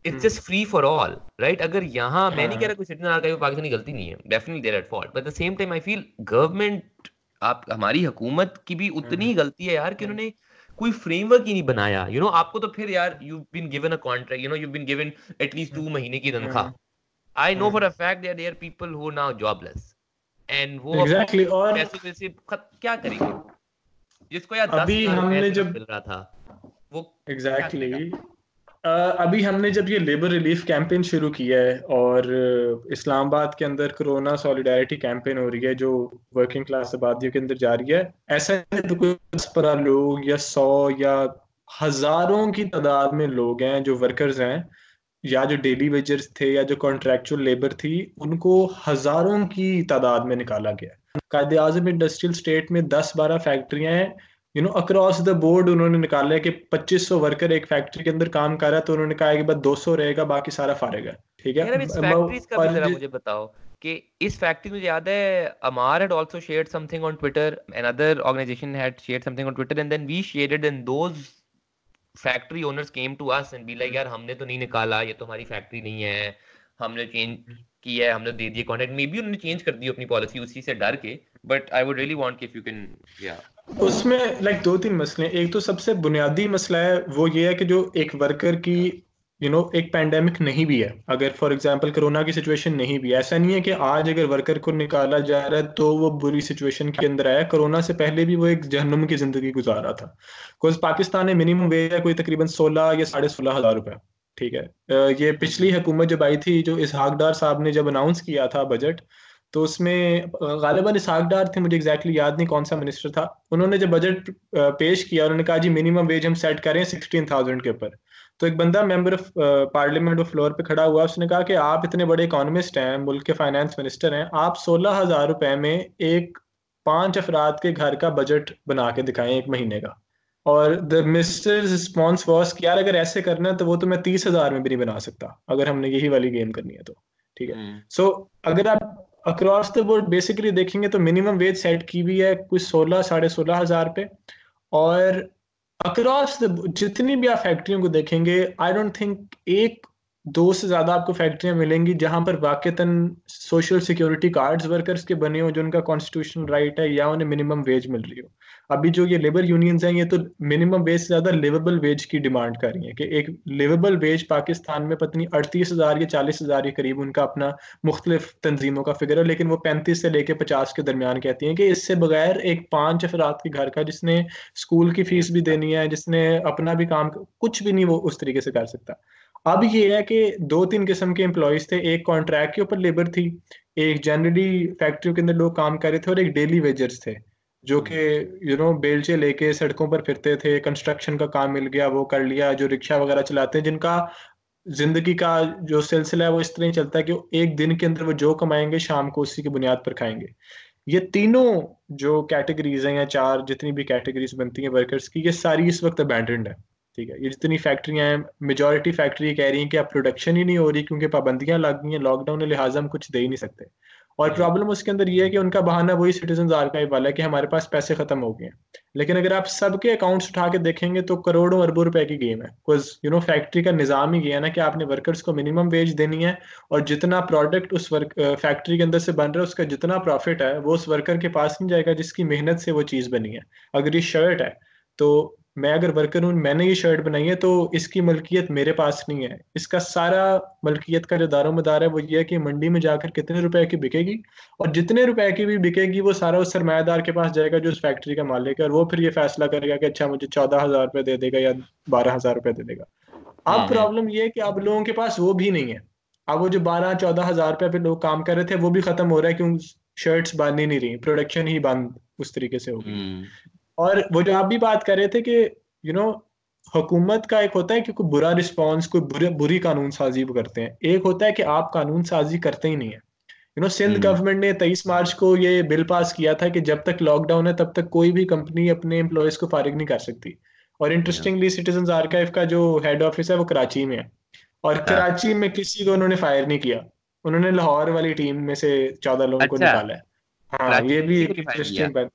it's just free for all, right? अगर यहाँ, मैं नहीं कह हाँ रहा कोई सिटीजन आर्काइव पाकिस्तानी गलती नहीं है, definitely they're at fault, but at the same time I feel government, आप हमारी हुकूमत की भी उतनी ही गलती है यार कि उन्होंने कोई फ्रेमवर्क ही नहीं बनाया। यू you नो know, आपको तो फिर यार, you been given a contract, you know, you been given at least two महीने की तनख्वाह। I know for a fact that there people who now jobless, and वो अपने एग्जैक्टली। और पैसों में से खत क्या करेंगे? जिसको यार दस अभी हजार रुपए हमने सिर्फ जब मिल रहा था, वो क्या एग्जैक्टली करेगा? exactly, अ, अभी हमने जब ये लेबर रिलीफ कैंपेन शुरू किया है और अ, इस्लामाबाद के अंदर कोरोना सॉलिडारिटी कैंपेन हो रही है जो वर्किंग क्लास आबादियों के अंदर जा रही है, ऐसा नहीं तो कोई दस पंद्रह लोग या सौ या हजारों की तादाद में लोग हैं जो वर्कर्स हैं, या जो डेली वेजर्स थे या जो कॉन्ट्रैक्चुअल लेबर थी, उनको हजारों की तादाद में निकाला गया। कायदे आजम इंडस्ट्रियल स्टेट में दस बारह फैक्ट्रियां हैं, you know across the board उन्होंने निकाला है कि पच्चीस सौ वर्कर एक फैक्ट्री के अंदर काम कर रहा है, तो उन्होंने कहा है कि बस दो सौ रहेगा, बाकी सारा फारेग है। ठीक है। यार अब इस म- म- फैक्ट्रीज का भी और जरा जि- मुझे बताओ कि इस फैक्ट्री, मुझे याद है अमार had also shared something on Twitter, another organization had shared something on Twitter, and then we shared it, and those factory owners came to us and be like, यार हमने तो नहीं निकाला, ये तो हमारी फैक्ट्री नहीं है, हमने चेंज किया है, हमने दे दिए कॉन्ट्रैक्ट। मे बी उन्होंने चेंज कर दी अपनी पॉलिसी उसी से डर के, but I would really want if you can, या। उसमें लाइक दो तीन मसले हैं। एक तो सबसे बुनियादी मसला है वो ये है कि जो एक वर्कर की, यू नो एक पैंडेमिक नहीं भी है, अगर फॉर एग्जांपल कोरोना की सिचुएशन नहीं भी है, ऐसा नहीं है कि आज अगर वर्कर को निकाला जा रहा है तो वो बुरी सिचुएशन के अंदर आया। कोरोना से पहले भी वो एक जहन्नुम की जिंदगी गुजार रहा था। बिकॉज पाकिस्तान में मिनिमम वेज है कोई तकरीबन सोलह या साढ़े सोलह हजार रुपए। ठीक है। अ, ये पिछली हम्म। हुकूमत जब आई थी, जो इसहाक डार साहब ने जब अनाउंस किया था बजट, तो उसमें गालिबा इसहाक डार थे, मुझे एग्जैक्टली याद नहीं कौन सा मिनिस्टर था। उन्होंने जब बजट पेश किया, उन्होंने कहा जी मिनिमम वेज हम सेट करें सिक्सटीन थाउजेंड के ऊपर। तो एक बंदा मेंबर ऑफ पार्लियामेंट और फ्लोर पे खड़ा हुआ, उसने कहा कि आप इतने बड़े इकोनॉमिस्ट हैं, मुल्क के फाइनेंस मिनिस्टर हैं, आप सोलह हजार रुपए में एक पांच अफराद के घर का बजट बना के दिखाएं एक महीने का। और द मिनिस्टर रिस्पॉन्स वॉज कि यार अगर ऐसे करना है तो वो तो मैं तीस हजार में भी नहीं बना सकता, अगर हमने यही वाली गेम करनी है तो। ठीक है। हम्म। सो so, अगर आप अक्रॉस द बोर्ड बेसिकली देखेंगे तो मिनिमम वेज सेट की हुई है कुछ सोलह साढ़े सोलह हजार पे। और अक्रॉस द जितनी भी आप फैक्ट्रियों को देखेंगे, आई डोंट थिंक एक दो से ज्यादा आपको फैक्ट्रियां मिलेंगी जहां पर वाकईतन सोशल सिक्योरिटी कार्ड्स वर्कर्स के बने हो, जो उनका कॉन्स्टिट्यूशनल राइट है, या उन्हें मिनिमम वेज मिल रही हो। अभी जो ये लेबर यूनियंस हैं, ये तो मिनिमम वेज से ज्यादा लिवेबल वेज की डिमांड कर रही हैं कि एक लिवेबल वेज पाकिस्तान में पता नहीं अड़तीस हजार या चालीस हजार के करीब उनका अपना मुख्तलिफ तंजीमों का फिगर है, लेकिन वो पैंतीस से लेके पचास के दरमियान कहती हैं कि इससे बगैर एक पांच अफराद के घर का, जिसने स्कूल की फीस भी देनी है, जिसने अपना भी काम, कुछ भी नहीं वो उस तरीके से कर सकता। अब ये है कि दो तीन किस्म के एम्प्लॉयज थे, एक कॉन्ट्रैक्ट के ऊपर लेबर थी, एक जनरली फैक्ट्रियों के अंदर लोग काम कर रहे थे, और एक डेली वेजर्स थे जो कि हम्म। यू नो बेलचे लेके सड़कों पर फिरते थे, कंस्ट्रक्शन का काम मिल गया वो कर लिया, जो रिक्शा वगैरह चलाते हैं, जिनका जिंदगी का जो सिलसिला है वो इस तरह ही चलता है कि वो एक दिन के अंदर वो जो कमाएंगे शाम को उसी की बुनियाद पर खाएंगे। ये तीनों जो कैटेगरीज हैं, या चार जितनी भी कैटेगरीज बनती हैं वर्कर्स की, ये सारी इस वक्त अबैंडन्ड है। ठीक है। ये जितनी फैक्ट्रियां हैं, मेजोरिटी फैक्ट्री कह रही हैं कि अब प्रोडक्शन ही नहीं हो रही क्योंकि पाबंदियां लग गई हैं, लॉकडाउन है, लिहाजा हम कुछ दे ही नहीं सकते। और हम्म। प्रॉब्लम उसके अंदर ये है कि उनका बहाना वही सिटीजन आर्काइव वाला है कि हमारे पास पैसे खत्म हो गए हैं। लेकिन अगर आप सबके अकाउंट्स उठा के देखेंगे तो करोड़ों अरबों रुपए की गेम है, बिकॉज यू नो फैक्ट्री का निजाम ही ये है ना कि आपने वर्कर्स को मिनिमम वेज देनी है, और जितना प्रोडक्ट उस वर्क फैक्ट्री के अंदर से बन रहा है उसका जितना प्रॉफिट है वो उस वर्कर के पास नहीं जाएगा जिसकी मेहनत से वो चीज़ बनी है। अगर ये शर्ट है तो मैं अगर वर्कर हूँ, मैंने ये शर्ट बनाई है, तो इसकी मलकियत मेरे पास नहीं है। इसका सारा मलकियत का जो दारोमदार है वो ये है कि मंडी में जाकर कितने रुपए की बिकेगी, और जितने रुपए की भी बिकेगी वो सारा उस सरमायादार के पास जाएगा जो उस फैक्ट्री का मालिक है, और वो फिर ये फैसला करेगा कि अच्छा मुझे चौदह हजार रुपये दे देगा या बारह हजार रुपये दे देगा। अब हम्म। प्रॉब्लम ये है कि अब लोगों के पास वो भी नहीं है। अब वो जो बारह चौदह हजार रुपये पे लोग काम कर रहे थे वो भी खत्म हो रहा है, क्यों? शर्ट्स बन ही नहीं रही, प्रोडक्शन ही बंद उस तरीके से हो गई है। हम्म। और वो जो आप भी बात कर रहे थे कि यू नो हुकूमत का एक होता है कि कोई बुरा रिस्पॉन्स, कोई बुरी बुरी कानून साजी वो करते हैं, एक होता है कि आप कानून साजी करते ही नहीं है। You know Sindh hmm. Government ने तेईस मार्च को ये बिल पास किया था कि जब तक लॉकडाउन है तब तक कोई भी कंपनी अपने एम्प्लॉयज को फारिग नहीं कर सकती। और या। इंटरेस्टिंगली सिटीजन आर्काइव का जो हेड ऑफिस है वो कराची में है, और हाँ। कराची में किसी को उन्होंने फायर नहीं किया। उन्होंने लाहौर वाली टीम में से चौदह लोगों को अच्छा, निकाला है। हाँ, कराची ये में भी किसी को एक नहीं फायर किया? इंटरेस्टिंग बात।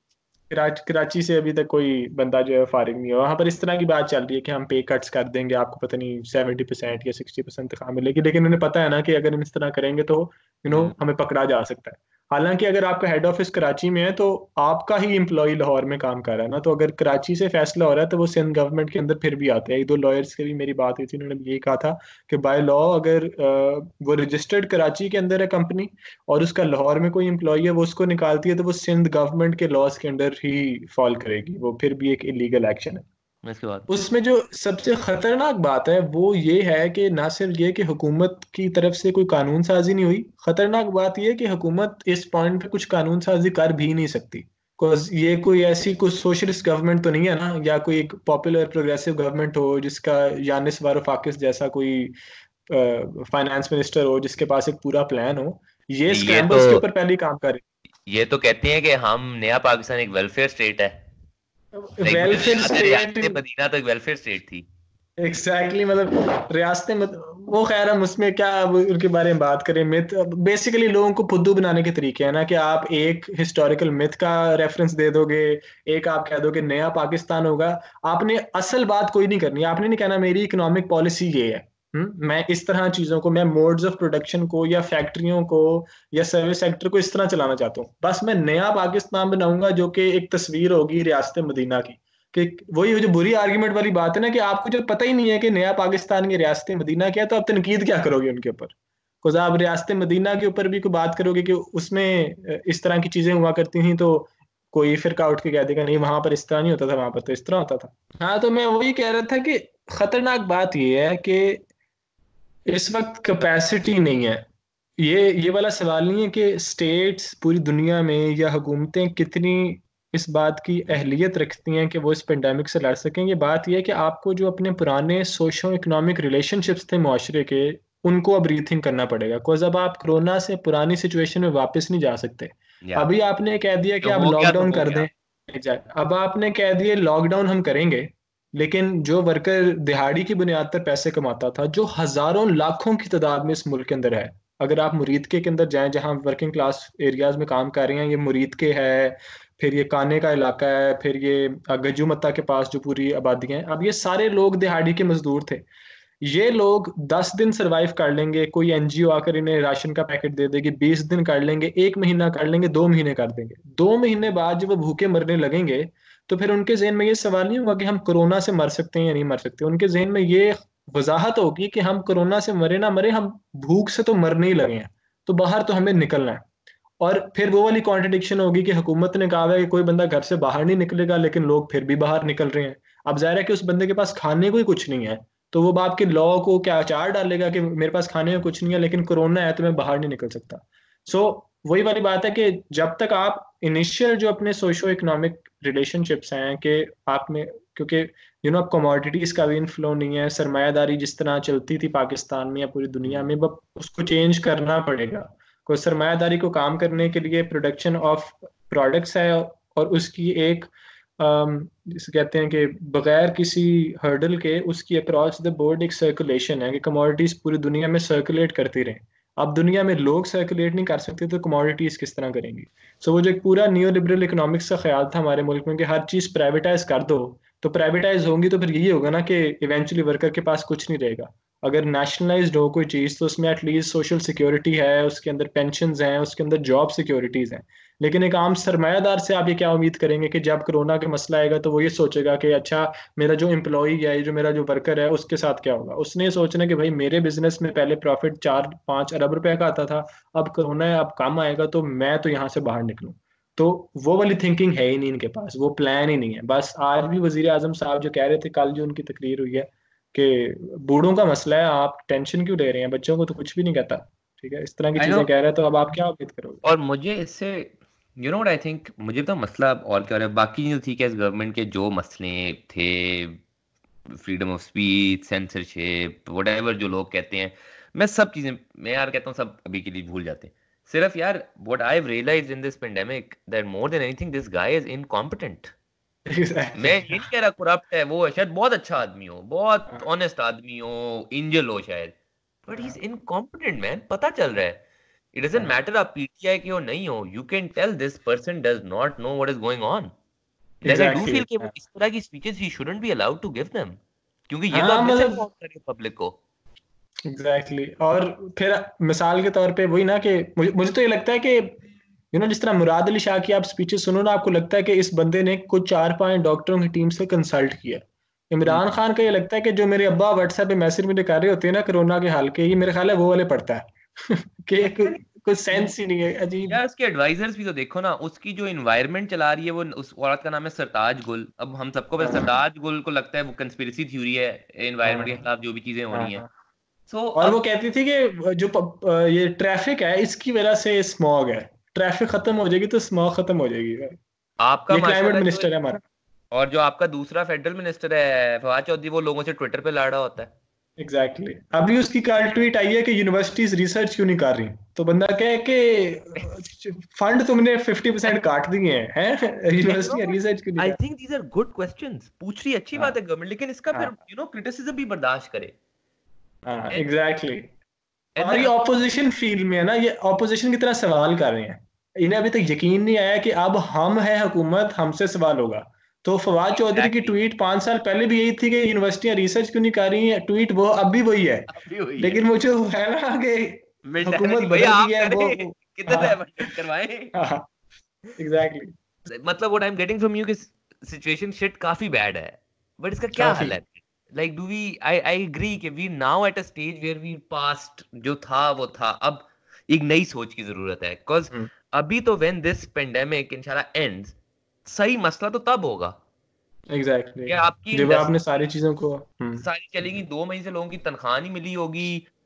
कराची कराची से अभी तक कोई बंदा जो है फारिग नहीं है। वहां पर इस तरह की बात चल रही है कि हम पे कट्स कर देंगे, आपको पता नहीं सेवेंटी परसेंट या सिक्सटी परसेंट तक मिलेगी, लेकिन उन्हें पता है ना कि अगर हम इस तरह करेंगे तो यू नो हम्म। हमें पकड़ा जा सकता है। हालांकि अगर आपका हेड ऑफिस कराची में है तो आपका ही एम्प्लॉय लाहौर में काम कर रहा है ना, तो अगर कराची से फैसला हो रहा है तो वो सिंध गवर्नमेंट के अंदर फिर भी आते हैं। एक दो लॉयर्स से भी मेरी बात हुई थी, उन्होंने भी यही कहा था कि बाय लॉ अगर अ, वो रजिस्टर्ड कराची के अंदर है कंपनी और उसका लाहौर में कोई एम्प्लॉय है वो उसको निकालती है तो वो सिंध गवर्नमेंट के लॉज के अंडर ही फॉल करेगी, वो फिर भी एक इलीगल एक्शन है। इसके बाद उसमें जो सबसे खतरनाक बात है वो ये है कि ना सिर्फ ये कि हुकूमत की तरफ से कोई कानून साजी नहीं हुई, खतरनाक बात ये है कि हुकूमत इस पॉइंट पे कुछ कानून साजी कर भी नहीं सकती। बिकॉज ये कोई ऐसी कुछ सोशलिस्ट गवर्नमेंट तो नहीं है ना, या कोई एक पॉपुलर प्रोग्रेसिव गवर्नमेंट हो जिसका यानिस वारोफाकिस जैसा कोई फाइनेंस मिनिस्टर हो जिसके पास एक पूरा प्लान हो। ये ये तो स्क्रैम्बल्स के ऊपर पहले ही काम करे। ये तो कहते हैं कि हम नया पाकिस्तान एक वेलफेयर स्टेट है। लाइक मुझे तो वेलफेयर याद है स्टेट। रियासत मदीना तो एक वेलफेयर स्टेट थी। एग्जैक्टली exactly, मतलब रियासतें मत, वो खैर हम उसमें क्या अब उनके बारे में बात करें। मिथ बेसिकली लोगों को फुद्दू बनाने के तरीके हैं ना, कि आप एक हिस्टोरिकल मिथ का रेफरेंस दे दोगे, एक आप कह दोगे नया पाकिस्तान होगा। आपने असल बात कोई नहीं करनी, आपने नहीं कहना मेरी इकोनॉमिक पॉलिसी ये है। हम्म मैं इस तरह चीजों को, मैं मोड्स ऑफ प्रोडक्शन को या फैक्ट्रियों को या सर्विस सेक्टर को इस तरह चलाना चाहता हूँ। बस मैं नया पाकिस्तान बनाऊंगा जो कि एक तस्वीर होगी रियासत मदीना की। कि वही जो बुरी आर्गुमेंट वाली बात है ना, कि आपको जब पता ही नहीं है कि नया पाकिस्तान की रियासत मदीना क्या है तो आप तनकीद क्या करोगे उनके ऊपर। बिकॉज आप रियासत मदीना के ऊपर भी कोई बात करोगे कि उसमें इस तरह की चीजें हुआ करती थी, तो कोई फिरका उठ के कह देगा नहीं वहां पर इस तरह नहीं होता था, वहां पर तो इस तरह होता था। हाँ, तो मैं वही कह रहा था कि खतरनाक बात यह है कि इस वक्त कैपेसिटी नहीं है। ये ये वाला सवाल नहीं है कि स्टेट्स पूरी दुनिया में या हुकूमतें कितनी इस बात की अहलियत रखती हैं कि वो इस पेंडेमिक से लड़ सकें। ये बात यह है कि आपको जो अपने पुराने सोशो इकोनॉमिक रिलेशनशिप्स थे मुआशरे के, उनको अब रीथिंक करना पड़ेगा। बिकॉज अब आप कोरोना से पुरानी सिचुएशन में वापस नहीं जा सकते। या अभी आपने कह दिया कि जो आप हो गया तो लॉकडाउन हो कर गया। दें, अब आपने कह दिए लॉकडाउन हम करेंगे, लेकिन जो वर्कर दिहाड़ी की बुनियाद पर पैसे कमाता था, जो हजारों लाखों की तादाद में इस मुल्क के अंदर है, अगर आप मुरीदके के अंदर जाएं जहां वर्किंग क्लास एरियाज में काम कर रहे हैं, ये मुरीदके है, फिर ये काने का इलाका है, फिर ये गज्जू मत्ता के पास जो पूरी आबादी है, अब ये सारे लोग दिहाड़ी के मजदूर थे। ये लोग दस दिन सरवाइव कर लेंगे, कोई एनजीओ आकर इन्हें राशन का पैकेट दे देगी, बीस दिन कर लेंगे, एक महीना कर लेंगे, दो महीने कर देंगे। दो महीने बाद जब वो भूखे मरने लगेंगे तो फिर उनके जहन में ये सवाल नहीं होगा कि हम कोरोना से मर सकते हैं या नहीं मर सकते। उनके जहन में ये वजाहत होगी कि हम कोरोना से मरे ना मरे, हम भूख से तो मरने ही लगे हैं, तो बाहर तो हमें निकलना है। और फिर वो वाली कॉन्ट्रडिक्शन होगी कि हुकूमत ने कहा है कि कोई बंदा घर से बाहर नहीं निकलेगा, लेकिन लोग फिर भी बाहर निकल रहे हैं। अब जाहिर है कि उस बंदे के पास खाने को ही कुछ नहीं है, तो वो बाप के लॉ को क्या अचार डालेगा कि मेरे पास खाने को कुछ नहीं है लेकिन कोरोना है तो मैं बाहर नहीं निकल सकता। सो वही वाली बात है कि जब तक आप इनिशियल जो अपने सोशो इकोनॉमिक रिलेशनशिप्स हैं कि आपने, क्योंकि यू नो कमोडिटीज का भी इनफ्लो नहीं है, सरमायादारी जिस तरह चलती थी पाकिस्तान में या पूरी दुनिया में, बस उसको चेंज करना पड़ेगा। को सरमायादारी को काम करने के लिए प्रोडक्शन ऑफ प्रोडक्ट्स है, और उसकी एक अम, जिसे कहते हैं कि बगैर किसी हर्डल के उसकी अक्रॉस द बोर्ड एक सर्कुलेशन है कि कमोडिटीज पूरी दुनिया में सर्कुलेट करती रहें। अब दुनिया में लोग सर्कुलेट नहीं कर सकते तो कमोडिटीज किस तरह करेंगी। सो वो जो एक पूरा न्यू लिबरल इकोनॉमिक्स का ख्याल था हमारे मुल्क में कि हर चीज प्राइवेटाइज कर दो, तो प्राइवेटाइज होंगी तो फिर यही होगा ना कि इवेंचुअली वर्कर के पास कुछ नहीं रहेगा। अगर नेशनलाइज्ड हो कोई चीज तो उसमें एटलीस्ट सोशल सिक्योरिटी है, उसके अंदर पेंशन्स हैं, उसके अंदर जॉब सिक्योरिटीज हैं। लेकिन एक आम सरमायादार से आप ये क्या उम्मीद करेंगे कि जब कोरोना का मसला आएगा तो वो ये सोचेगा कि अच्छा मेरा जो एम्प्लॉई है, जो मेरा जो वर्कर है उसके साथ क्या होगा। उसने ये सोचना कि भाई मेरे बिजनेस में पहले प्रॉफिट चार पांच अरब रुपए का आता था, अब कोरोना है, अब कम आएगा, तो मैं तो यहाँ से बाहर निकलूं। तो वो वाली थिंकिंग है ही नहीं इनके पास, वो प्लान ही नहीं है। बस आज भी वजीर आजम साहब जो कह रहे थे, कल जो उनकी तकरीर हुई है कि बूढ़ों का मसला है, आप टेंशन क्यों ले रहे हैं, बच्चों को तो कुछ भी नहीं कहता। ठीक है, इस तरह की आई नो। चीजें कह रहे हैं, तो अब आप क्या उम्मीद करोगे। और मुझे इससे यू नो आई थिंक मुझे तो मसला और क्या हो रहा है, बाकी जो ठीक है इस गवर्नमेंट के जो मसले थे, freedom of speech, censorship, what जो लोग कहते हैं, मैं सब चीजें मैं यार कहता हूँ सब अभी के लिए भूल जाते हैं। सिर्फ यार what I have realized in this pandemic that more than anything this guy is incompetent. मैं एग्जैक्टली। ये नहीं कह रहा करप्ट है, वो है शायद बहुत अच्छा आदमी हो, बहुत ऑनेस्ट आदमी हो, एंजल हो शायद, but he is incompetent man, पता चल रहा है। इट डजंट मैटर आप पीटीआई के हो नहीं हो, you can tell this person does not know what is going on. then I do exactly feel कि वो exactly, इस तरह की speeches he shouldn't be allowed to give them, क्योंकि ये तो हाँ आप मतलब misinform कर रहे हो public को। Exactly exactly. और फिर मिसाल के तौर पे वही ना कि मुझे मुझे तो ये लगता है कि यू नो जिस तरह मुराद अली शाह की आप स्पीचेस सुनो ना, आपको लगता है कि इस बंदे ने कुछ चार पांच डॉक्टरों की टीम से कंसल्ट किया। इमरान हम्म। खान का ये लगता है कि जो मेरे अब्बा व्हाट्सएप पे मैसेज मुझे कर रहे होते हैं ना कोरोना के हाल के, ये मेरे ख्याल है वो वाले पढ़ता है कि पता कोई कोई नहीं सेंस ही नहीं है, अजीब। यार, उसके एडवाइजर्स भी तो देखो ना, उसकी जो इन्वायरमेंट चला रही है वो, उस औरत का नाम है सरताज गुल। अब हम सबको पता, हाँ सरताज गुल को लगता है वो कंस्पिरेसी थ्योरी है एनवायरमेंट के हाँ खिलाफ जो भी चीजें हो हाँ रही हैं। हाँ। सो और वो अब कहती थी कि जो प- ये ट्रैफिक है इसकी वजह से स्मॉग है, ट्रैफिक खत्म हो जाएगी तो स्मॉग खत्म हो जाएगी। आपका ये क्लाइमेट माशाल्लाह जो, मिनिस्टर है हमारा। और जो आपका दूसरा फेडरल मिनिस्टर है फवाद चौधरी, वो लोगों से ट्विटर पे लड़ रहा होता है। Exactly exactly. अभी उसकी कल ट्वीट आई है कि यूनिवर्सिटीज रिसर्च क्यों नहीं कर रही, तो बंदा कहे कि फंड तुमने फिफ्टी परसेंट काट दिए हैं हैं and you know university what, research क्यों नहीं आई कर think these are good questions, पूछ रही है, अच्छी रही। हाँ बात है गवर्नमेंट, लेकिन इसका फिर हाँ यू नो क्रिटिसिज्म भी बर्दाश्त करे। हाँ एंड एग्जैक्टली exactly. एंड और देन ये ऑपोजिशन फील्ड में है ना, ये ऑपोजिशन की तरह सवाल कर रहे हैं। इन्हें अभी तक यकीन नहीं आया कि अब हम है हुकूमत, हमसे सवाल होगा। तो फवाद चौधरी की एग्जैक्टली, ट्वीट पांच साल पहले भी यही थी कि यूनिवर्सिटियां रिसर्च क्यों नहीं कर रही हैं, ट्वीट वो अब भी वही है। अभी वही है, लेकिन मुझे वो है ना कि हुकूमत मेंटालिटी भैया बदल गई आप है वो, करें, वो किधर हाँ है बंटन करवाएं। हाँ एग्जैक्टली। मतलब what I am getting from you कि सिचुएशन शिट काफी बैड है, बट इसका क्या काफी। हल है? Like do we, I I agree कि we now at a stage where we past, जो था वो था, अब एक नई सोच की जरूरत है, बिकॉज हम्म अभी तो व्हेन दिस पेंडेमिक इंशाल्लाह एंड्स, सही मसला तो तब होगा एग्जैक्टली कि आपकी exactly. जब आपने सारी इंडस्ट्री चीजों को हम्म सारी चलेगी, दो महीने से लोगों की तनख्वाह नहीं मिली होगी,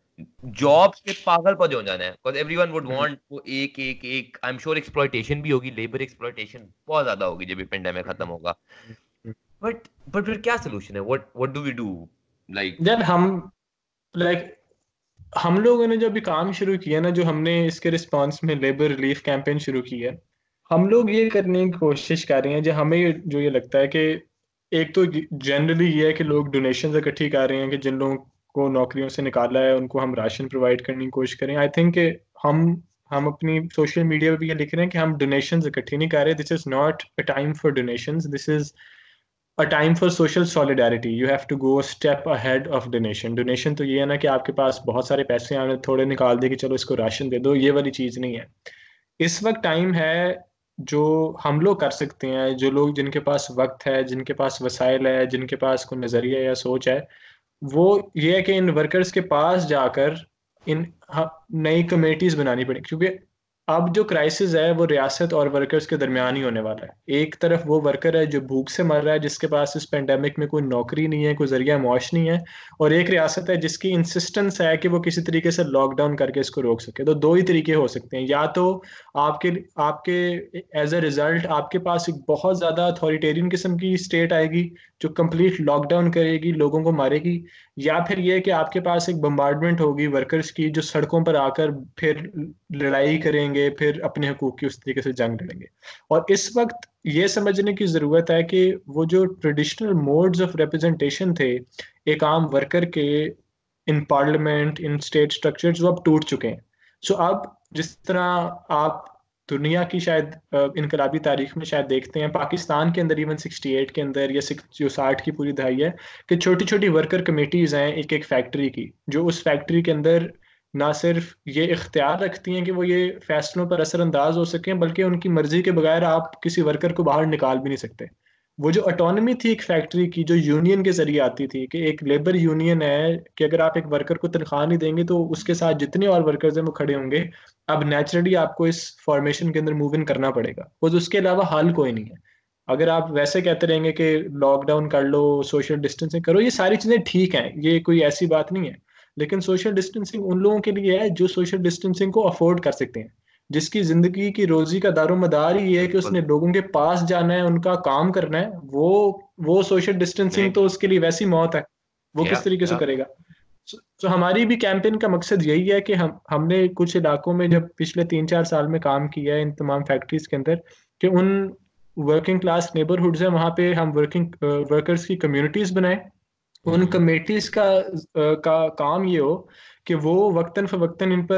जॉब से पागलपन हो जाना है, because everyone would hmm want वो एक एक एक, आई एम श्योर एक्सप्लॉइटेशन भी होगी, लेबर एक्सप्लॉइटेशन बहुत ज्यादा होगी जब ये पेंडेमिक खत्म हम्म, होगा। हम्म। बट बट फिर क्या सोल्यूशन है? What what do we do? Like जब हम लाइक हम लोगों ने जो अभी काम शुरू किया ना, जो हमने इसके रिस्पांस में लेबर रिलीफ कैंपेन शुरू की है, हम लोग ये करने की कोशिश कर रहे हैं, जो हमें ये- जो ये लगता है कि एक तो जनरली ये है कि लोग डोनेशन इकट्ठी कर रहे हैं कि जिन लोगों को नौकरियों से निकाला है उनको हम राशन प्रोवाइड करने की कोशिश करें। आई थिंक हम हम अपनी सोशल मीडिया पे भी ये लिख रहे हैं कि हम डोनेशंस इकट्ठी नहीं कर रहे। This is not a time for donations, this is a time for social solidarity. You have to go step ahead of donation. Donation तो ये है ना कि आपके पास बहुत सारे पैसे हैं, थोड़े निकाल दे कि चलो इसको राशन दे दो, ये वाली चीज़ नहीं है। इस वक्त टाइम है जो हम लोग कर सकते हैं, जो लोग जिनके पास वक्त है, जिनके पास वसाइल है, जिनके पास कोई नज़रिया या सोच है, वो ये है कि इन वर्कर्स के पास जाकर इन हाँ, नई कमेटीज बनानी पड़ी। क्योंकि अब जो क्राइसिस है वो रियासत और वर्कर्स के दरमियान ही होने वाला है। एक तरफ वो वर्कर है जो भूख से मर रहा है, जिसके पास इस पेंडेमिक में कोई नौकरी नहीं है, कोई जरिया मौश नहीं है, और एक रियासत है जिसकी इंसिस्टेंस है कि वो किसी तरीके से लॉकडाउन करके इसको रोक सके। तो दो ही तरीके हो सकते हैं, या तो आपके आपके एज अ रिजल्ट आपके पास एक बहुत ज़्यादा अथॉरिटेरियन किस्म की स्टेट आएगी जो कंप्लीट लॉकडाउन करेगी, लोगों को मारेगी, या फिर ये कि आपके पास एक बम्बार्डमेंट होगी वर्कर्स की जो सड़कों पर आकर फिर लड़ाई करेंगे, फिर अपने हकूक की उस तरीके से जंग लड़ेंगे। और इस वक्त ये समझने की ज़रूरत है कि वो जो ट्रेडिशनल मोड्स ऑफ रिप्रेजेंटेशन थे एक आम वर्कर के in parliament, in state structures, वो अब टूट चुके हैं। सो अब जिस तरह आप दुनिया की शायद अ, इनकलाबी तारीख में शायद देखते हैं, पाकिस्तान के अंदर इवन सिक्सटी एट के अंदर या सिक्स जो साठ की पूरी दहाई है, कि छोटी छोटी वर्कर कमेटीज हैं एक एक फैक्ट्री की, जो उस फैक्ट्री के अंदर ना सिर्फ ये इख्तियार रखती हैं कि वो ये फैसलों पर असरअंदाज हो सकें, बल्कि उनकी मर्जी के बगैर आप किसी वर्कर को बाहर निकाल भी नहीं सकते। वो जो ऑटोनॉमी थी एक फैक्ट्री की, जो यूनियन के जरिए आती थी, कि एक लेबर यूनियन है कि अगर आप एक वर्कर को तनख्वाह नहीं देंगे तो उसके साथ जितने और वर्कर्स हैं वो खड़े होंगे। अब नेचुरली आपको इस फॉर्मेशन के अंदर मूव इन करना पड़ेगा, वो उसके अलावा हल कोई नहीं है। अगर आप वैसे कहते रहेंगे कि लॉकडाउन कर लो, सोशल डिस्टेंसिंग करो, ये सारी चीज़ें ठीक हैं, ये कोई ऐसी बात नहीं है। लेकिन सोशल डिस्टेंसिंग उन लोगों के लिए है जो सोशल डिस्टेंसिंग को अफोर्ड कर सकते हैं, जिसकी जिंदगी की रोजी का दारोमदार ही है कि बिल्कुल। उसने लोगों के पास जाना है, उनका काम करना है। वो वो सोशल डिस्टेंसिंग तो उसके लिए वैसी मौत है, वो या किस तरीके से या करेगा। सो so, हमारी भी कैंपेन का मकसद यही है कि हम हमने कुछ इलाकों में जब पिछले तीन चार साल में काम किया है इन तमाम फैक्ट्रीज के अंदर, कि उन वर्किंग क्लास नेबरहुड्स हैं वहाँ पे हम वर्किंग वर्कर्स की कम्युनिटीज बनाए। उन हम्म। कमेटीज का अ, का काम ये हो कि वो वक्तन फवक्तन इन पर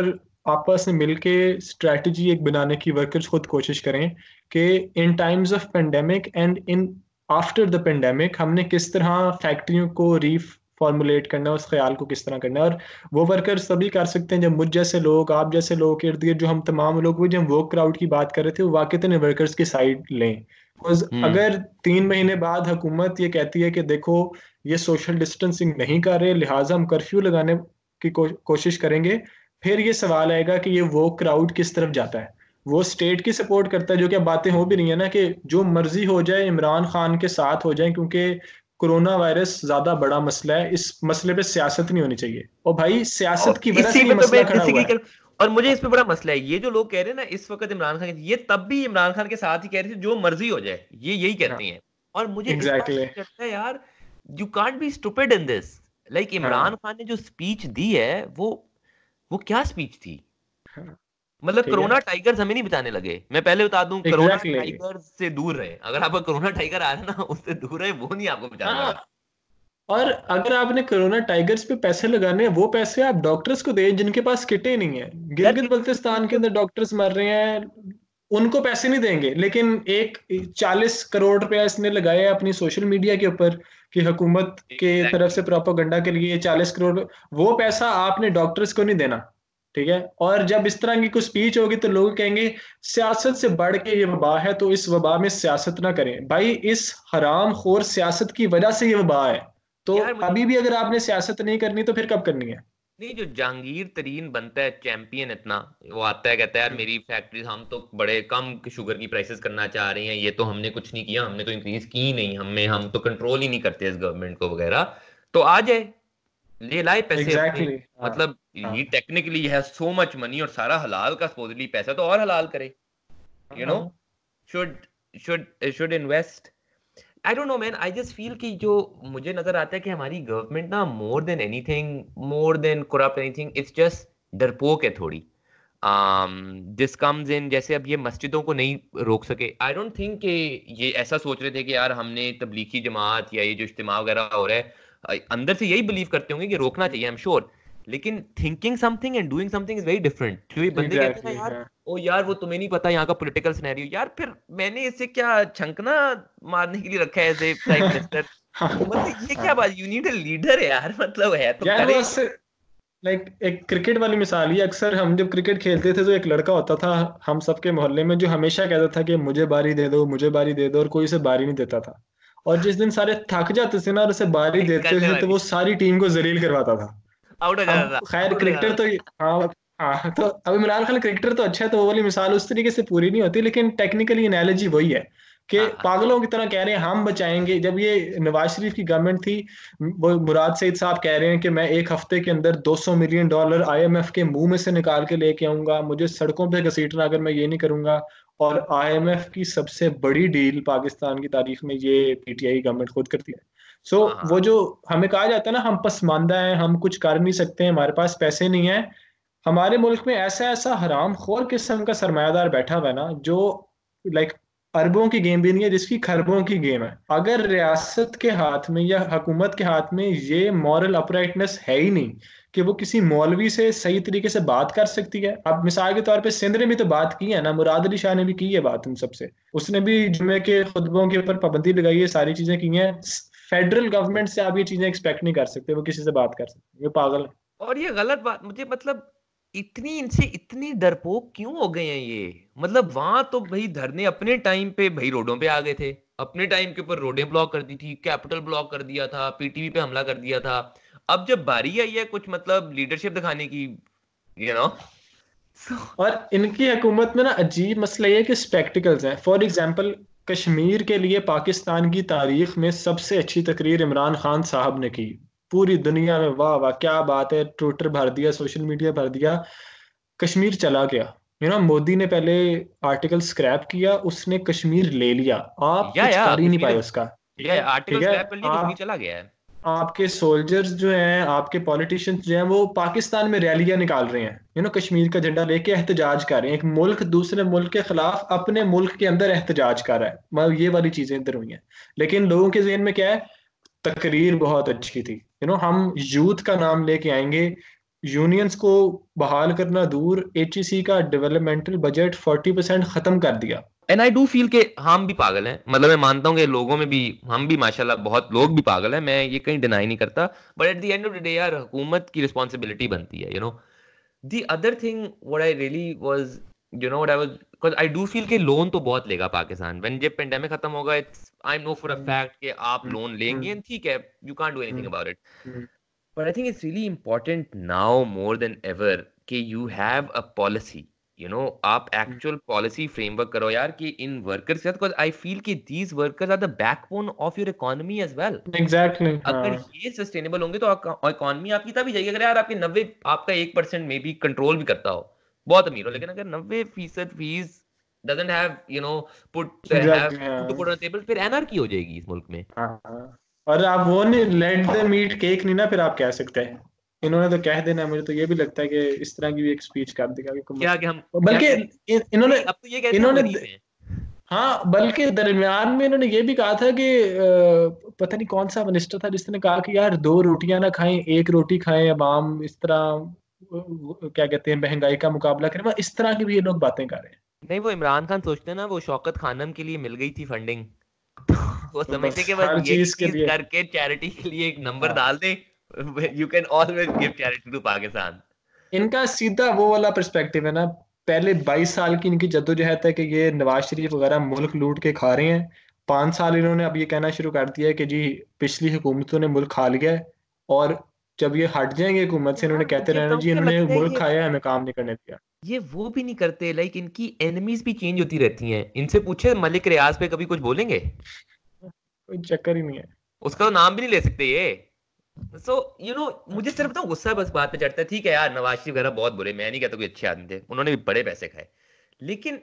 आपस में मिलके स्ट्रेटजी एक बनाने की वर्कर्स खुद कोशिश करें कि in times of pandemic and in after the pandemic हमने किस तरह फैक्ट्रियों को रीफॉर्मुलेट करना है, उस ख्याल को किस तरह करना है। और वो वर्कर्स तभी कर सकते हैं जब मुझ जैसे लोग, आप जैसे लोग के इर्द गिर्द जो हम तमाम लोग, वो जब हम वो क्राउड की बात कर रहे थे, वो वाकई वर्कर्स की साइड लें। Because हम्म। अगर तीन महीने बाद हुकूमत ये कहती है कि देखो ये सोशल डिस्टेंसिंग नहीं कर रहे, लिहाजा हम कर्फ्यू लगाने की को, कोशिश करेंगे, फिर ये सवाल आएगा कि ये वो क्राउड किस तरफ जाता है। वो स्टेट की सपोर्ट करता है, जो कि अब बातें हो भी रही है ना कि जो मर्जी हो जाए इमरान खान के साथ हो जाए, क्योंकि कोरोना वायरस ज्यादा बड़ा मसला है, इस मसले पे सियासत नहीं होनी चाहिए। और भाई सियासत और की वजह इसी से ये में तो मसला मैं खड़ा डिसएग्री हुआ है। कर, और मुझे इस पे बड़ा मसला है, ये जो लोग कह रहे हैं ना इस वक्त इमरान खान, ये तब भी इमरान खान के साथ ही कह रहे थे जो मर्जी हो जाए, ये यही हाँ, कहते हैं। और मुझे इस बात एग्जैक्टली पे चढ़ता है यार, you can't be stupid in this. Like Imran हाँ खान ने जो स्पीच दी है, वो वो क्या स्पीच थी। हाँ, मतलब ठीक है, कोरोना टाइगर्स हमें नहीं बचाने लगे। मैं पहले बता दूं, कोरोना एग्जैक्टली टाइगर्स से दूर रहे। अगर आपका कोरोना टाइगर आ रहा है ना, उससे दूर रहे, वो नहीं आपको बचाने हाँ। वाला। और अगर आपने कोरोना टाइगर्स पे पैसे लगाने हैं, वो पैसे आप डॉक्टर्स को दें जिनके पास किटें नहीं है। यार गिलगित कितने बल्तिस्तान के मतलब, अंदर डॉक्टर्स मर रहे हैं, उनको पैसे नहीं देंगे, लेकिन एक चालीस करोड़ रुपया इसने लगाया है अपनी सोशल मीडिया के ऊपर कि हुकूमत के तरफ से एग्जैक्टली। प्रोपेगेंडा के लिए चालीस करोड़, वो पैसा आपने डॉक्टर्स को नहीं देना। ठीक है। और जब इस तरह की कुछ स्पीच होगी तो लोग कहेंगे सियासत से बढ़ के ये वबा है, तो इस वबा में सियासत ना करें। भाई इस हराम खोर सियासत की वजह से ये वबा है, तो यार मुझे, अभी भी अगर आपने सियासत नहीं करनी तो फिर कब करनी है? नहीं, जो जहांगीर तरीन बनता है चैंपियन इतना, वो आता है कहता है यार मेरी फैक्ट्री, हम तो बड़े कम शुगर की प्राइसेस करना चाह रहे हैं, ये तो हमने कुछ नहीं किया, हमने तो इंक्रीज की ही नहीं, हमें, हम तो कंट्रोल ही नहीं करते इस गवर्नमेंट को वगैरह। तो आ जाए, ले लाए पैसे अपने। एग्जैक्टली exactly, हाँ मतलब ही हाँ technically has so much money, और सारा हलाल का सपोजली पैसा, तो और हलाल करे, यू नो, हाँ। Should should should invest. I don't know man, I just feel कि जो मुझे नजर आता है कि हमारी गवर्नमेंट ना, more than anything, more than corrupt anything, it's just डरपोक है थोड़ी। दिस कम्स इन, जैसे अब ये मस्जिदों को नहीं रोक सके, आई डोंट थिंक कि ये ऐसा सोच रहे थे कि यार हमने तबलीगी जमात या ये जो इज्तिमा वगैरह हो रहा है, अ, अंदर से यही बिलीव करते होंगे कि रोकना चाहिए, आई एम श्योर। लेकिन thinking something and doing something is very different. जो ये बंदे कहते हैं एग्जैक्टली ना exactly, यार, हाँ ओ यार वो तुम्हें नहीं पता यहाँ का पॉलिटिकल सिनेरियो, यार फिर मैंने इसे क्या छंकना मारने के लिए रखा है एज ए प्राइम मिनिस्टर? हाँ तो मतलब ये क्या हाँ। बात, यू नीड अ लीडर है यार, मतलब है तो यार वो करे। ऐसे लाइक एक क्रिकेट वाली मिसाल ही, अक्सर हम जब क्रिकेट खेलते थे तो एक लड़का होता था हम सबके मोहल्ले में जो हमेशा कहता था कि मुझे बारी दे दो, मुझे बारी दे दो, और कोई उसे बारी नहीं देता था। और जिस दिन सारे थक जाते थे ना और उसे बारी देते करने थे तो वाली, वो सारी टीम को जलील करवाता था। आउट हो जाता अब था, खैर आउट हो क्रिकेटर जाता तो, हाँ हाँ, तो अब इमरान खान क्रिकेटर तो अच्छा है, तो वो वाली मिसाल उस तरीके से पूरी नहीं होती, लेकिन टेक्निकली एनालॉजी वही है कि था। हाँ हाँ। पागलों की तरह कह रहे हैं हम बचाएंगे। जब ये नवाज शरीफ की गवर्नमेंट थी, वो मुराद सईद साहब कह रहे हैं कि मैं एक हफ्ते के अंदर दो सौ मिलियन डॉलर आईएमएफ के मुंह में से निकाल के लेके आऊंगा, मुझे सड़कों पे घसीटना अगर मैं ये नहीं करूंगा। और आईएमएफ की सबसे बड़ी डील पाकिस्तान की तारीख में ये पीटीआई गवर्नमेंट खुद करती है। सो हाँ वो हाँ। जो हमें कहा जाता है ना हम पसमानदा हैं, हम कुछ कर नहीं सकते, हमारे पास पैसे नहीं है, हमारे मुल्क में ऐसा ऐसा हराम खोर किस्म का सरमायादार बैठा हुआ है ना, जो लाइक अरबों की गेम भी नहीं है, जिसकी खरबों की गेम है। अगर रियासत के हाथ में या हुकूमत के हाथ में ये मॉरल अपराइटनेस है ही नहीं कि वो किसी मौलवी से सही तरीके से बात कर सकती है। अब मिसाल के तौर पे सिंध ने भी तो बात की है ना, मुराद अली शाह ने भी की है बात उन सबसे, उसने भी जुमे के खुतबों के ऊपर पाबंदी लगाई है, सारी चीजें की हैं। फेडरल गवर्नमेंट से आप ये चीजें एक्सपेक्ट नहीं कर सकते वो किसी से बात कर सकते, ये पागल है। और ये गलत बात, मुझे मतलब इतनी, इनसे इतनी डरपोक क्यों हो गए हैं ये? मतलब वहां तो भाई धरने अपने टाइम पे भाई रोडों पे आ गए थे, अपने टाइम के ऊपर रोडें ब्लॉक कर दी थी, कैपिटल ब्लॉक कर दिया था, पीटीवी पे हमला कर दिया था। अब जब बारी आई है कुछ मतलब लीडरशिप दिखाने की, यू नो, और इनकी हुकूमत में ना अजीब मसला ये है कि स्पेक्टिकल्स हैं। फॉर एग्जांपल कश्मीर के लिए पाकिस्तान की तारीख में सबसे अच्छी तकरीर इमरान खान साहब ने की, पूरी दुनिया में वाह वाह क्या बात है, ट्विटर भर दिया, सोशल मीडिया भर दिया, कश्मीर चला गया। यू नो मोदी ने पहले आर्टिकल स्क्रैप किया, उसने कश्मीर ले लिया, आप या कुछ या कर ही नहीं कश्मीर, पाए उसका। ठीक या है। आर्टिकल ठीक है। स्क्रैप कर लिया, कश्मीर आप चला गया है। आपके सोल्जर्स जो हैं, आपके पॉलिटिशियंस जो हैं, वो पाकिस्तान में रैलियां निकाल रहे हैं, यू नो कश्मीर का झंडा लेके एहतजाज कर रहे हैं। एक मुल्क दूसरे मुल्क के खिलाफ अपने मुल्क के अंदर एहतजाज कर रहा है, मतलब ये वाली चीजें इधर हुई हैं। लेकिन लोगों के जहन में क्या है, तकरीर बहुत अच्छी थी, यू नो हम यूथ का नाम लेके आएंगे, यूनियंस को बहाल करना दूर, एचईसी का डेवलपमेंटल बजट फोर्टी परसेंट खत्म कर दिया। एंड आई डू फील के हम भी पागल हैं, मतलब मैं मानता हूँ कि लोगों में भी, हम भी माशाल्लाह बहुत लोग भी पागल हैं, मैं ये कहीं डिनाई नहीं करता, but at the end of the day यार हुकूमत की रिस्पॉन्सिबिलिटी बनती है, you know. The other thing what I really was, you know what I was, because I do feel के लोन तो बहुत लेगा पाकिस्तान व्हेन जब पेंडेमिक खत्म होगा, it's I know for a hmm, fact कि आप हम्म, लोन लेंगे हम्म, and ठीक है, you can't do anything hmm, about it, hmm, but I think it's really important now more than ever कि you have a policy, you know, आप हम्म। actual policy framework करो यार कि इन workers के साथ, because I feel कि these workers are the backbone of your economy as well. Exactly, अगर हाँ। ये सस्टेनेबल होंगे तो इकोनॉमी आपकी तभी जाएगी। अगर यार आपके नब्बे, आपका एक परसेंट में भी कंट्रोल भी करता हो, बहुत अमीर हो, लेकिन अगर नब्बे फीसद fees doesn't have you know put have exactly, food to हाँ। पुट ऑन टेबल, फिर एनार्की हो जाएगी इस मुल्क में। हाँ, हाँ। और आप वो नहीं, लेट द मीट केक नहीं ना फिर आप कह सकते हैं। इन्होंने तो कह देना, मुझे तो ये भी लगता है कि इस तरह की भी एक स्पीच कर देगा कि क्या हुकूमत। कि हम क्या बल्कि कहते, इन- इन्होंने नहीं अब तो ये कहते हैं हम इन्होंने गरीब हैं। हाँ, बल्कि दरमियान में इन्होंने ये भी कहा था कि अ, पता नहीं कौन सा मिनिस्टर था जिसने कहा कि यार दो रोटियां ना खाएं, एक रोटी खाएं, अवाम इस तरह अ, क्या कहते हैं, महंगाई का मुकाबला करें। मतलब इस तरह की भी ये लोग बातें कर रहे नहीं वो इमरान खान सोचते हैं ना, वो शौकत खानम के लिए मिल गई थी फंडिंग, तो वो हैं। समझते बस हैं कि बस हर यही चीज के चीज लिए। करके चैरिटी के लिए एक नंबर हाँ, डाल दे, you can always give charity to Pakistan. इनका सीधा वो वाला पर्सपेक्टिव है ना। पहले बाईस साल की इनकी जद्दोजहद है कि ये नवाज शरीफ वगैरह मुल्क लूट के खा रहे हैं। पांच साल इन्होंने अब ये कहना शुरू कर दिया है कि जी पिछली हुकूमतों ने मुल्क खा लिया है। और जब ये हट जाएंगे हुकूमत से, इन्होंने यार कहते मुझे रहना कब जी क्या इन्होंने लगता है मुल्क ये खाया है, हमें काम नहीं करने दिया। ये वो भी नहीं करते, लाइक इनकी एनिमीज भी चेंज होती रहती हैं। इनसे पूछे मलिक रियाज पे कभी कुछ बोलेंगे? कोई चक्कर ही नहीं है। उसका तो नाम भी नहीं ले सकते ये। सो यू नो मुझे सिर्फ बताऊं गुस्सा बस बात पे चढ़ता है, ठीक है यार नवाज शरीफ वगैरह बहुत बुरे, मैं नहीं कहता कोई अच्छे आदमी थे, उन्होंने भी बड़े पैसे खाए, लेकिन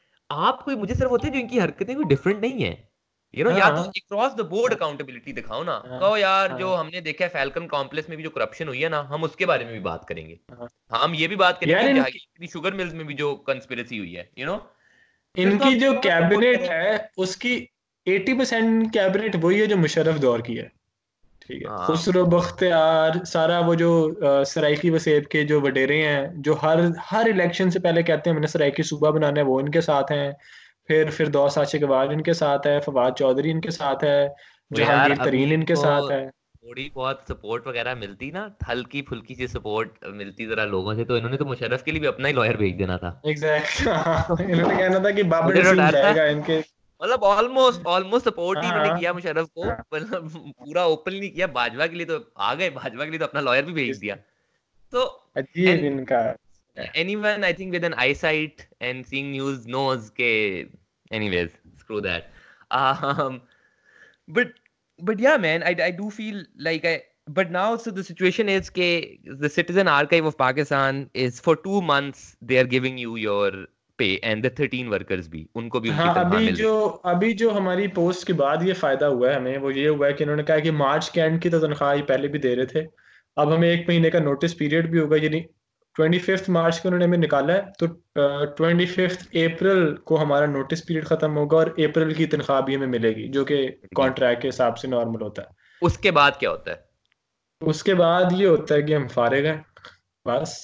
आप कोई, मुझे सिर्फ होते हैं जो इनकी हरकतें कोई डिफरेंट नहीं है, यू नो, या तो हाँ, अक्रॉस द बोर्ड हाँ, अकाउंटेबिलिटी दिखाओ ना, हाँ, कहो यार जो हाँ, हमने देखा है फैल्कन कॉम्प्लेक्स में भी जो करप्शन हुई है ना, हम उसके बारे में भी बात करेंगे, हाँ। हम ये भी बात यार करेंगे इनकी कि शुगर मिल्स में भी जो कंस्पिरेसी हुई है, यू नो, फिर तो इनकी आप जो दोनों सपोर्ट कैबिनेट करो। है उसकी एटी परसेंट कैबिनेट वही है जो मुशर्रफ दौर की है। ठीक है, हाँ खुसरो बख्तियार सारा वो जो अ, सराइकी वसेब के जो वडेरे हैं, जो हर हर इलेक्शन से पहले कहते हैं मैंने सराइकी सूबा बनाना है, वो इनके साथ हैं। फिर फिर दौस आशिकवार इनके साथ है, फवाद चौधरी इनके साथ है, तो यार जहांगीर अभी तरीन इनके तो साथ है। थोड़ी बहुत सपोर्ट वगैरह मिलती ना, हल्की फुल्की सी सपोर्ट मिलती जरा लोगों से, तो इन्होंने तो मुशर्रफ के लिए भी अपना ही लॉयर भेज देना था। एग्जैक्ट तो इन्होंने कहना था कि बाबर मुझे तो नसीम डर था, जाएगा इनके। मतलब ऑलमोस्ट ऑलमोस्ट सपोर्ट ही इन्होंने हाँ, किया मुशर्रफ को, हाँ। मतलब पूरा ओपन नहीं किया। भाजपा के लिए तो आ गए, भाजपा के लिए तो अपना लॉयर भी भेज इस दिया। तो अजीब एंड इनका। anyone I think with an eyesight and seeing news knows के anyways screw that, um but but yeah man, I I do feel like I, but now so the situation is ke the Citizen Archive of Pakistan is for two months they are giving you your pay, and the thirteen workers भी उनको भी उनकी हाँ, तनख्वाह अभी मिल जो रही है। अभी जो हमारी पोस्ट के बाद ये फायदा हुआ है हमें, वो ये हुआ है कि इन्होंने कहा कि मार्च के एंड की तो तनख्वाह ये पहले भी दे रहे थे। अब हमें एक महीने का नोटिस पीरियड भी होगा, यानी ट्वेंटी फिफ्थ मार्च को उन्होंने हमें निकाला है, तो ट्वेंटी फिफ्थ अप्रैल को हमारा नोटिस पीरियड खत्म होगा और अप्रैल की तनख्वाह भी हमें मिलेगी, जो कि मिलेगी। कॉन्ट्रैक्ट के हिसाब से नॉर्मल होता है। उसके बाद क्या होता है? उसके बाद ये होता है कि हम फारिग हैं, बस।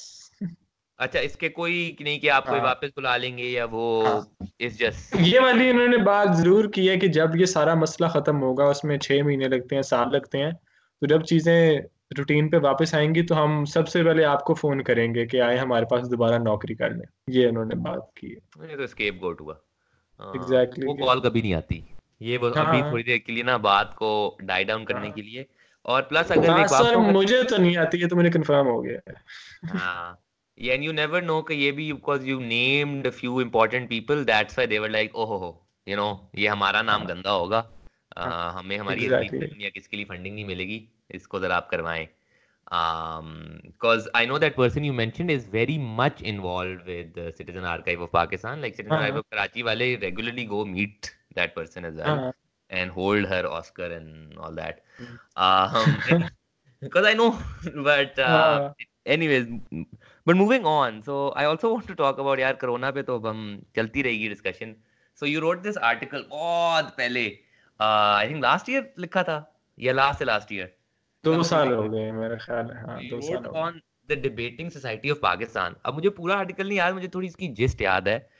अच्छा इसके कोई नहीं कि आपको हाँ, वापस बुला लेंगे या वो, हाँ। इस जस्ट, ये वाली इन्होंने बात जरूर की है कि जब ये सारा मसला खत्म होगा, उसमें छह महीने लगते हैं, साल लगते हैं, तो जब चीजें रूटीन पे वापस आएंगी तो हम सबसे पहले आपको फोन करेंगे कि आए हमारे पास दोबारा नौकरी कर लें। ये इन्होंने बात की है। ये तो स्केप गोट हुआ। हाँ, एग्जैक्टली वो exactly। कॉल कभी नहीं आती, ये बस अभी हाँ, थोड़ी देर के लिए ना बात को डाई डाउन करने के हाँ, लिए। और प्लस अगर हाँ एक बात सर, बताऊं, अगर, मुझे तो नहीं आती, ये तो मुझे कंफर्म हो गया है। हाँ, एंड यू नेवर नो कि ये भी because you named few important people, that's why they were like ओहो हो, यू नो, ये हमारा नाम हाँ, गंदा होगा, हाँ। अ, हमें हमारी एग्जैक्टली रीजन या किसके लिए फंडिंग नहीं मिलेगी, इसको जरा आप करवाएं। Um, because I know that person you mentioned is very much involved with the Citizen Archive of Pakistan. Like Citizen Archive हाँ, of Karachi wale regularly go meet that person as well हाँ, and hold her Oscar and all that. हाँ, Um, any, because I know, but uh, हाँ, anyways, m- but moving on. So I also want to talk about यार corona पे तो अब हम चलती रहेगी discussion. So you wrote this article बहुत पहले, uh, I think last year लिखा था या last से last year, दो something साल like हो that. गए मेरा ख्याल है, हाँ You दो wrote साल हो on गए। The debating society of Pakistan. अब मुझे पूरा आर्टिकल नहीं याद, मुझे थोड़ी इसकी जिस्ट याद है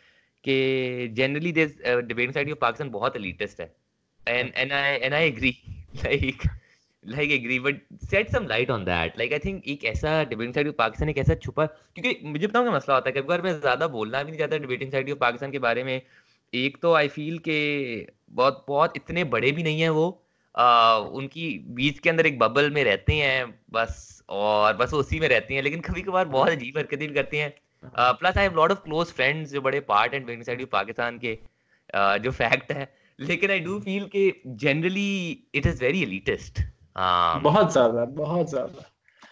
कि generally this debating society of Pakistan बहुत एलिटिस्ट है, and and I and I agree, like like agree, but set some light on that. Like I think एक ऐसा डिबेटिंग सोसाइटी ऑफ पाकिस्तान एक ऐसा छुपा, क्योंकि मुझे बताऊं क्या मसला होता है, कभी बार मैं ज्यादा बोलना भी नहीं चाहता डिबेटिंग सोसाइटी ऑफ पाकिस्तान के बारे में। एक तो आई फील के बहुत बहुत इतने बड़े भी नहीं है वो, आ, उनकी बीच के अंदर एक बबल में रहते हैं बस, और बस उसी में रहती हैं, लेकिन कभी कभार बहुत अजीब हरकतें भी करती हैं। Plus I have lot of close friends जो बड़े part and debating society of Pakistan के, uh, जो फैक्ट है। लेकिन आई डू फील कि generally it is very elitist. बहुत ज्यादा, बहुत ज्यादा।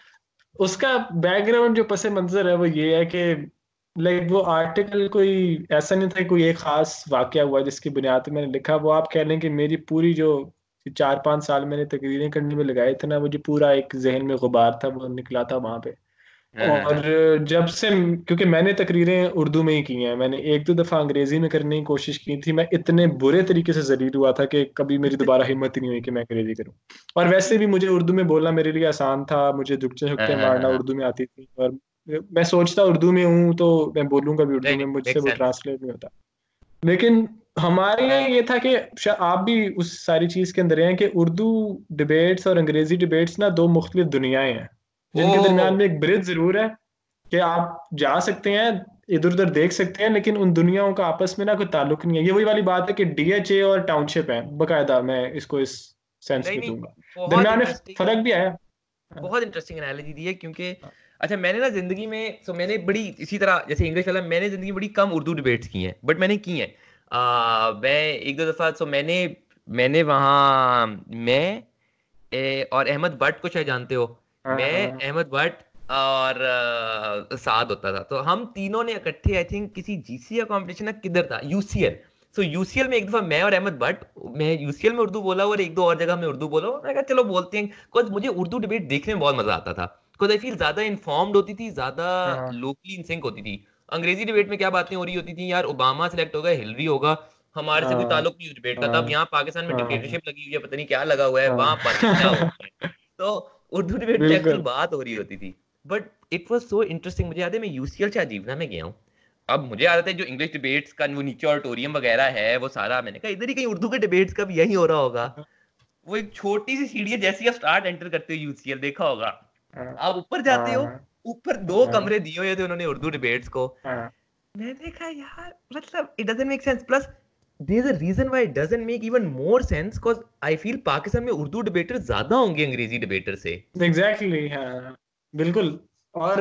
उसका बैकग्राउंड जो पस मंजर है वो ये है कि लाइक वो आर्टिकल कोई ऐसा नहीं था कि कोई एक खास वाकया हुआ जिसकी बुनियाद पे मैंने लिखा। वो आप कह लें कि मेरी पूरी जो चार पांच साल मैंने तकरीरें करने में लगाए थे ना, वो जो पूरा एक जहन में गुबार था वो निकला था वहां पे। और जब से, क्योंकि मैंने तकरीरें उर्दू में ही की हैं, मैंने एक दो दफ़ा अंग्रेजी में करने की कोशिश की थी, मैं इतने बुरे तरीके से जलील हुआ था कि कभी मेरी दोबारा हिम्मत ही नहीं हुई कि मैं अंग्रेजी करूं। और वैसे भी मुझे उर्दू में बोलना मेरे लिए आसान था, मुझे दुक्चे छुक्ते मारना उर्दू में आती थी, और मैं सोचता उर्दू में हूँ तो मैं बोलूंगा भी उर्दू नहीं में, नहीं, मुझसे मेक वो सेंस। ट्रांसलेट नहीं होता। लेकिन हमारे यहाँ ये था कि शायद आप भी उस सारी चीज के अंदर हैं कि उर्दू डिबेट्स और अंग्रेजी डिबेट्स ना दो मुख्तलिफ दुनियाएं हैं, जिनके दरमियान ओ में एक ब्रिज जरूर है कि आप जा सकते हैं, इधर उधर देख सकते हैं, लेकिन उन दुनियाओं का आपस में ना कोई ताल्लुक नहीं है। ये वही वाली बात है कि डीएचए और टाउनशिप है, बकायदा मैं इसको इस सेंस नहीं में नहीं, दूंगा। बहुत दरमियान में इंटरेस्टिंग, फर्क भी है। हाँ, बहुत इंटरेस्टिंग एनालॉजी दी है, क्योंकि अच्छा मैंने ना जिंदगी में, सो मैंने बड़ी इसी तरह जैसे इंग्लिश वाला, मैंने जिंदगी में बड़ी कम उर्दू डिबेट्स की हैं, बट मैंने की हैं। आ, मैं एक दो दफा, सो मैंने मैंने वहाँ मैं ए, और अहमद भट्ट को शायद जानते हो। हाँ, मैं हाँ, अहमद भट्ट और अ, साद होता था, तो हम तीनों ने इकट्ठे आई थिंक किसी जीसी का कंपटीशन ना किधर था, यूसीएल। सो यूसीएल में एक दफा मैं और अहमद भट्ट, मैं यूसीएल में उर्दू बोला और एक दो और जगह में उर्दू बोला, मैं कहा चलो बोलते हैं, बिकॉज मुझे उर्दू डिबेट देखने में बहुत मजा आता था, बिकॉज आई फील ज्यादा इन्फॉर्म्ड होती थी, ज्यादा हाँ, लोकली इन सिंक होती थी। अंग्रेजी डिबेट में क्या बातें हो रही होती थी, यार ओबामा सेलेक्ट होगा, हिलरी होगा, हमारे से कोई हाँ, ताल्लुक नहीं उस डिबेट का, तब हाँ, यहाँ पाकिस्तान में हाँ, डिक्टेटरशिप लगी हुई है, पता नहीं क्या लगा हुआ है, वहां पता नहीं क्या हो हाँ। रहा है। तो उर्दू डिबेट में एक्चुअल बिल्कुल। बात हो रही होती थी। But it was so interesting, मुझे याद है मैं यूसीएल से अजीवना में गया हूँ। अब मुझे आदत है जो इंग्लिश डिबेट्स का वो नीचे ऑडिटोरियम वगैरह है वो सारा, मैंने कहा इधर ही कहीं उर्दू के डिबेट्स का भी यही हो रहा होगा। हाँ, वो एक छोटी सी सीढ़ी है, जैसे ही आप स्टार्ट एंटर करते हो यूसीएल, देखा होगा हाँ, आप ऊपर जाते हो, हाँ, ऊपर दो हाँ, कमरे दिए हुए थे उन्होंने उर्दू डिबेट्स को। हाँ। मैंने कहा यार मतलब it doesn't make sense, plus there is a reason why it doesn't make even more sense, because I feel Pakistan में उर्दू डिबेटर ज्यादा होंगे अंग्रेजी डिबेटर से। एग्जैक्टली exactly, हाँ, बिल्कुल। और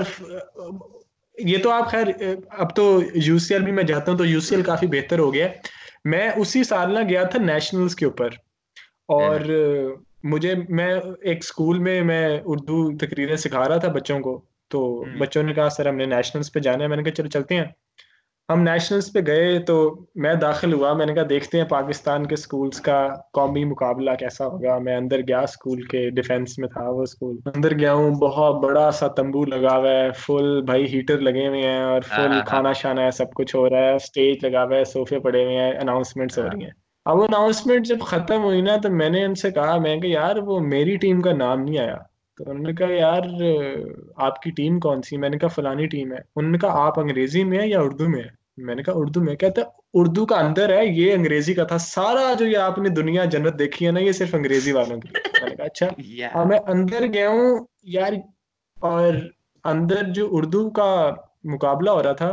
अ, ये तो आप खैर, अ, अब तो यूसीएल भी मैं जाता हूँ तो यूसीएल काफी बेहतर हो गया है। मैं उसी साल ना गया था नेशनल्स के ऊपर, हाँ, और अ, मुझे, मैं एक स्कूल में मैं उर्दू तकरीरें सिखा रहा था बच्चों को। तो हम्म, बच्चों ने कहा सर हमने नेशनल्स पे जाना है, मैंने कहा चलो चलते हैं। हम नेशनल्स पे गए तो मैं दाखिल हुआ, मैंने कहा देखते हैं पाकिस्तान के स्कूल्स का कौमी मुकाबला कैसा होगा। मैं अंदर गया, स्कूल के डिफेंस में था वो स्कूल, अंदर गया हूँ, बहुत बड़ा सा तंबू लगा हुआ है, फुल भाई हीटर लगे हुए हैं, और हाँ फुल हाँ हाँ खाना शाना है, सब कुछ हो रहा है, स्टेज लगा हुआ है, सोफे पड़े हुए हैं, अनाउंसमेंट्स हो हाँ, रही हैं। अब वो अनाउंसमेंट जब खत्म हुई ना, तो मैंने उनसे कहा, मैं कि यार वो मेरी टीम का नाम नहीं आया। तो उन्होंने कहा यार आपकी टीम कौन सी? मैंने कहा फलानी टीम है। उन्होंने कहा आप अंग्रेजी में है या उर्दू में है? मैंने कहा उर्दू में। कहता उर्दू का अंदर है, ये अंग्रेजी का था, सारा जो ये आपने दुनिया जन्नत देखी है ना, ये सिर्फ अंग्रेजी वालों के लिए। मैंने कहा अच्छा। अब यार मैं अंदर गया हूँ यार, और अंदर जो उर्दू का मुकाबला हो रहा था,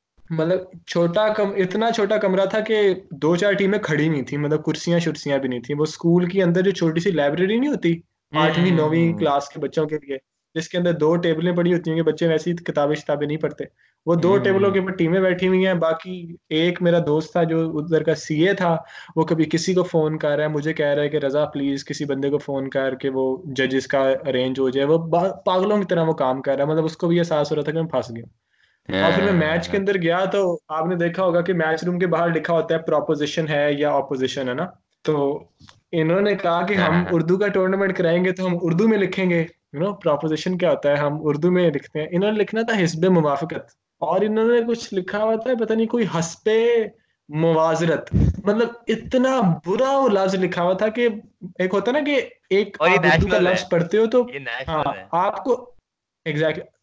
मतलब छोटा कम इतना छोटा कमरा था कि दो चार टीमें खड़ी नहीं थी, मतलब कुर्सियां शुर्सियां भी नहीं थी। वो स्कूल की अंदर जो छोटी सी लाइब्रेरी नहीं होती हम्म आठवीं हम्म नौवीं हम्म क्लास के बच्चों के लिए, जिसके अंदर दो टेबलें पड़ी होती हैं कि बच्चे वैसी किताबें किताबें नहीं पढ़ते, वो हम्म दो हम्म, टेबलों हम्म, के ऊपर टीमें बैठी हुई हैं। बाकी एक मेरा दोस्त था जो उधर का सीए था, वो कभी किसी को फोन कर रहा है, मुझे कह रहा है कि रजा प्लीज किसी बंदे को फोन कर के वो जजेस का अरेंज हो जाए। वो बा- पागलों की तरह वो काम कर रहा है, मतलब उसको भी एहसास हो रहा था कि मैं फंस गया। और फिर मैं मैच के हाँ, अंदर गया तो आपने देखा होगा कि मैच रूम के बाहर लिखा होता है प्रोपोजिशन है या ऑपोजिशन है ना। तो इन्होंने कहा कि हाँ, हम हाँ, हाँ, उर्दू का टूर्नामेंट कराएंगे तो हम उर्दू में लिखेंगे, यू नो प्रोपोजिशन क्या होता है हम उर्दू में लिखते हैं। इन्होंने लिखना था हिस्बे मुवाफकत, और इन्होंने कुछ लिखा हुआ था पता नहीं कोई हस्बे मुवाजरत। मतलब इतना बुरा वो लफ्ज लिखा हुआ था कि एक होता ना कि एक और ये आप उर्दू का नेशनल है, लफ्ज पढ़ते हो तो ये हाँ नेशनल है। आपको, एग्जैक्टली,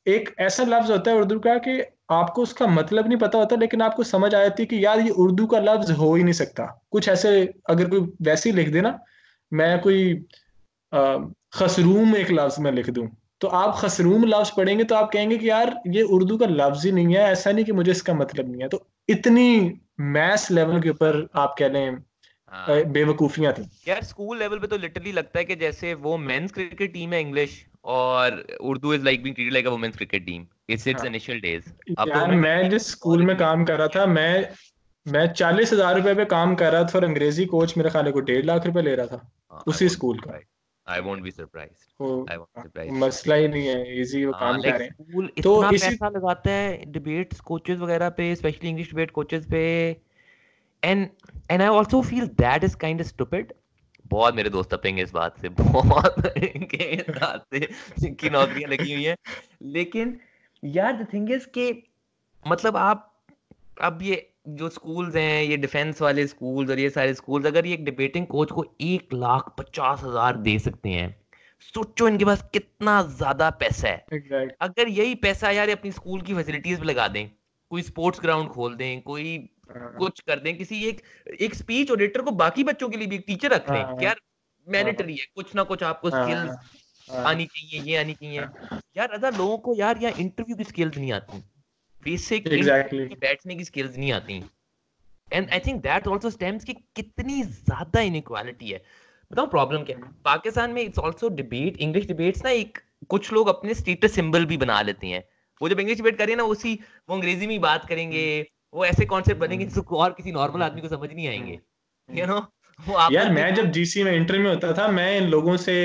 एक ऐसा लफ्ज होता है उर्दू का कि आपको उसका मतलब नहीं पता होता, लेकिन आपको समझ आ जाती है कि यार ये उर्दू का लफ्ज हो ही नहीं सकता। कुछ ऐसे अगर कोई वैसे ही लिख देना, मैं कोई अ, खसरूम एक लफ्ज में लिख दूं, तो आप खसरूम लफ्ज पढ़ेंगे तो आप कहेंगे कि यार ये उर्दू का लफ्ज ही नहीं है, ऐसा नहीं कि मुझे इसका मतलब नहीं है। तो इतनी मैथ लेवल के ऊपर आप कह लें अ, हाँ बेवकूफियां थी। यार, स्कूल लेवल पे तो लिटरली लगता है कि जैसे वो मेंस क्रिकेट टीम है इंग्लिश, और Urdu is like being treated like a women's cricket team. It's it's हाँ इनिशियल डेज। अब तो यार, वुमेन क्रिकेट मैं टीम जिस और स्कूल में इंक्रीज काम हो कर रहा गई है। था, मैं मैं चालीस हजार रुपए पे काम कर रहा था और अंग्रेजी कोच मेरे ख्याल है को डेढ़ लाख रुपए ले रहा था आई उसी वोंट बी स्कूल का। Surprise, I won't be surprise, वो आई वोंट बी सरप्राइज। मसला ही नहीं है, इजी वो हाँ काम लाइक कर रहे हैं। स्कूल तो इतना इसी पैसा लगाता है डिबेट्स कोचेस वगैरह पे, स्पेशली इंग्लिश डिबेट कोचेस पे। And and I also feel that is kind of stupid. बहुत मेरे दोस्त तपेंगे इस बात से, बहुत के इस बात से जिनकी नौकरियां लगी हुई हैं। लेकिन यार द थिंग इज कि मतलब आप, अब ये जो स्कूल्स हैं, ये डिफेंस वाले स्कूल्स और ये सारे स्कूल्स, अगर ये एक डिबेटिंग कोच को एक लाख पचास हजार दे सकते हैं, सोचो इनके पास कितना ज्यादा पैसा है। एग्जैक्ट अगर यही पैसा यार ये अपनी स्कूल की फैसिलिटीज पे लगा दें, कोई स्पोर्ट्स ग्राउंड खोल दें, कोई हाँ कुछ कर दें, किसी एक एक स्पीच ऑडिटर को बाकी बच्चों के लिए भी एक टीचर रख लें कि हाँ यार हाँ मैंडेटरी है, कुछ ना कुछ आपको हाँ स्किल्स हाँ आनी चाहिए, ये आनी चाहिए। यार अगर लोगों को यार यहाँ इंटरव्यू की स्किल्स नहीं आती, बेसिक एग्जैक्टली। इंटरव्यू में बैठने की स्किल्स नहीं आती, and I think that also stems कि कितनी ज्यादा इनइक्वालिटी है। बताओ प्रॉब्लम क्या है पाकिस्तान में। It's also debate, English debates ना एक, कुछ लोग अपने स्टेटस सिंबल भी बना लेते हैं। वो जब इंग्लिश डिबेट करें ना, उसी वो अंग्रेजी में ही बात करेंगे, वो ऐसे कॉन्सेप्ट बनेंगे जिसको और किसी नॉर्मल आदमी को समझ नहीं आएंगे। यू नो, वो आप यार लोग भी मैं जब जीसी में इंटर में होता था, मैं इन लोगों से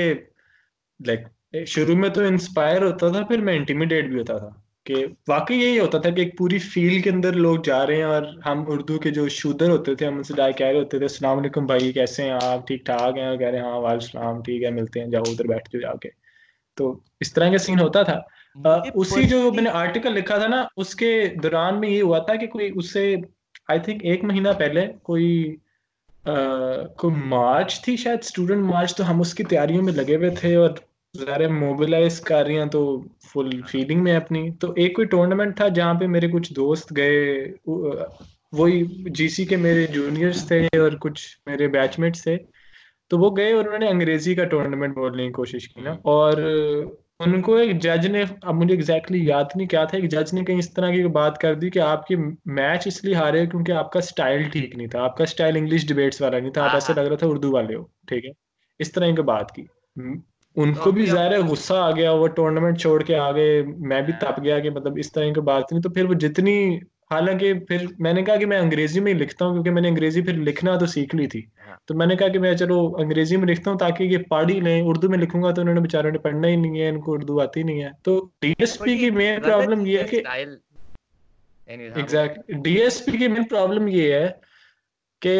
लाइक शुरू में तो इंस्पायर होता था, फिर मैं इंटिमिडेट भी होता था कि वाकई यही होता था कि एक पूरी फील्ड के अंदर लोग जा रहे हैं और हम उर्दू के जो शूदर होते थे हम उनसे जाके कह रहे होते थे अस्सलाम वालेकुम भाई, कैसे हैं आप, ठीक ठाक हैं? और कह रहे हैं हाँ वालेकुम सलाम, ठीक है, मिलते हैं, जाओ उधर बैठ जाओ जाके। तो इस तरह का सीन होता था। मुझे अ, उसी जो पर्सनली, मैंने आर्टिकल लिखा था ना, उसके दौरान में ये हुआ था कि कोई उससे आई थिंक एक महीना पहले कोई अ, कोई मार्च थी शायद, स्टूडेंट मार्च, तो हम उसकी तैयारियों में लगे हुए थे और ज़ाहिर मोबिलाइज कर रही हैं तो फुल फीलिंग में अपनी। तो एक कोई टूर्नामेंट था जहाँ पे मेरे कुछ दोस्त गए, उ- वही जीसी के मेरे जूनियर्स थे और कुछ मेरे बैचमेट्स थे। तो वो गए और उन्होंने अंग्रेजी का टूर्नामेंट बोलने की कोशिश की ना, और उनको एक जज ने, अब मुझे एग्जैक्टली exactly याद नहीं क्या था, एक जज ने कहीं इस तरह की बात कर दी कि आपकी मैच इसलिए हारे क्योंकि आपका स्टाइल ठीक नहीं था, आपका स्टाइल इंग्लिश डिबेट्स वाला नहीं था, आप हाँ ऐसे हाँ, लग रहा था उर्दू वाले हो, ठीक है। इस तरह की बात की। हम्म, तो उनको भी अभी अब, ज़ाहिर है गुस्सा आ गया, वो टूर्नामेंट छोड़ के आ गए, मैं भी हाँ, तप गया कि मतलब इस तरह की बात नहीं। तो फिर वो जितनी, हालांकि फिर मैंने कहा कि मैं अंग्रेजी में ही लिखता हूँ क्योंकि मैंने अंग्रेजी फिर लिखना तो सीख ली थी। हाँ। तो मैंने कहा कि मैं चलो अंग्रेजी में लिखता हूँ ताकि ये पढ़ ही लें, उर्दू में लिखूंगा तो उन्होंने बेचारों ने पढ़ना ही नहीं है, इनको उर्दू आती नहीं है। तो बट डीएसपी ये की एक मेन गलत प्रॉब्लम चीज ये है है कि स्टाइल। एनीवेज हाँ बोलो। एग्जैक्ट डीएसपी की मेन प्रॉब्लम ये है कि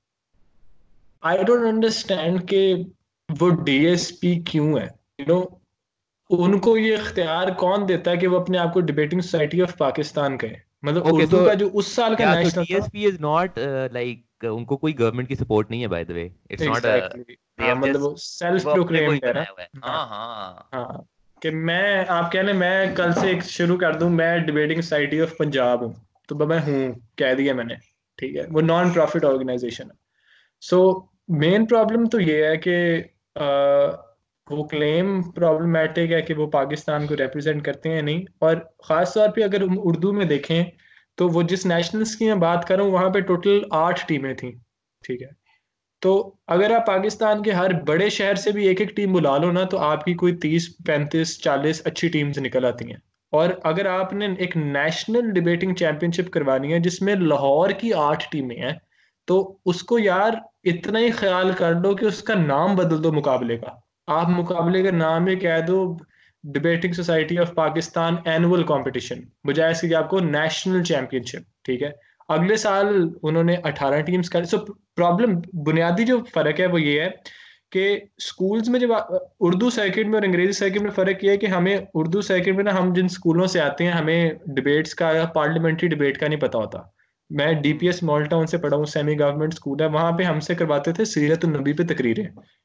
आई डोंट अंडरस्टैंड कि वो डीएसपी क्यों है, यू नो। उनको ये इख्तियार कौन देता है कि वो अपने आप को डिबेटिंग सोसाइटी ऑफ पाकिस्तान कहे? मतलब ओके उर्दू सो, का जो उस साल का या सो नेशनल था। टीएसपी इज नॉट लाइक, उनको कोई गवर्नमेंट की सपोर्ट नहीं है by the way, it's not a, exactly exactly. They हाँ हैव मतलब जस्ट, वो सेल्फ वो अपने को ही प्रोक्लेम्ड है ना। बनाया हुआ है। हाँ हाँ हाँ। हाँ, कि मैं, आप कह लें मैं कल से एक शुरू कर दूं, मैं डिबेटिंग सोसाइटी ऑफ पंजाब हूँ, तो मैं हूँ, कह दिया मैंने, ठीक है, वो नॉन प्रॉफिट ऑर्गेनाइजेशन है। सो मेन प्रॉब्लम तो ये है कि अ, वो क्लेम प्रॉब्लमेटिक है कि वो पाकिस्तान को रिप्रेजेंट करते हैं नहीं। और ख़ास तौर पे अगर हम उर्दू में देखें तो वो जिस नेशनल्स की मैं बात कर रहा हूँ वहाँ पे टोटल आठ टीमें थी, ठीक है। तो अगर आप पाकिस्तान के हर बड़े शहर से भी एक एक टीम बुला लो ना, तो आपकी कोई तीस पैंतीस चालीस अच्छी टीम्स निकल आती हैं। और अगर आपने एक नेशनल डिबेटिंग चैंपियनशिप करवानी है जिसमें लाहौर की आठ टीमें हैं, तो उसको यार इतना ही ख्याल कर लो कि उसका नाम बदल दो मुकाबले का। आप मुकाबले का नाम ही कह दो debating society of Pakistan annual competition, बजाय इसके कि आपको नेशनल चैंपियनशिप, ठीक है। अगले साल उन्होंने अठारह टीम्स कर, सो प्रॉब्लम, बुनियादी जो फर्क है वो ये है कि स्कूल्स में जब आ- उर्दू सर्किट में और अंग्रेजी सर्किट में फर्क ये है कि हमें उर्दू सर्किट में ना, हम जिन स्कूलों से आते हैं हमें डिबेट्स का या पार्लियामेंट्री डिबेट का नहीं पता होता। मैं डीपीएस मॉल टाउन से पढ़ा हूँ, सेमी गवर्नमेंट स्कूल है, वहां पे हमसे करवाते थे सीरत नबी पे तकरीरें,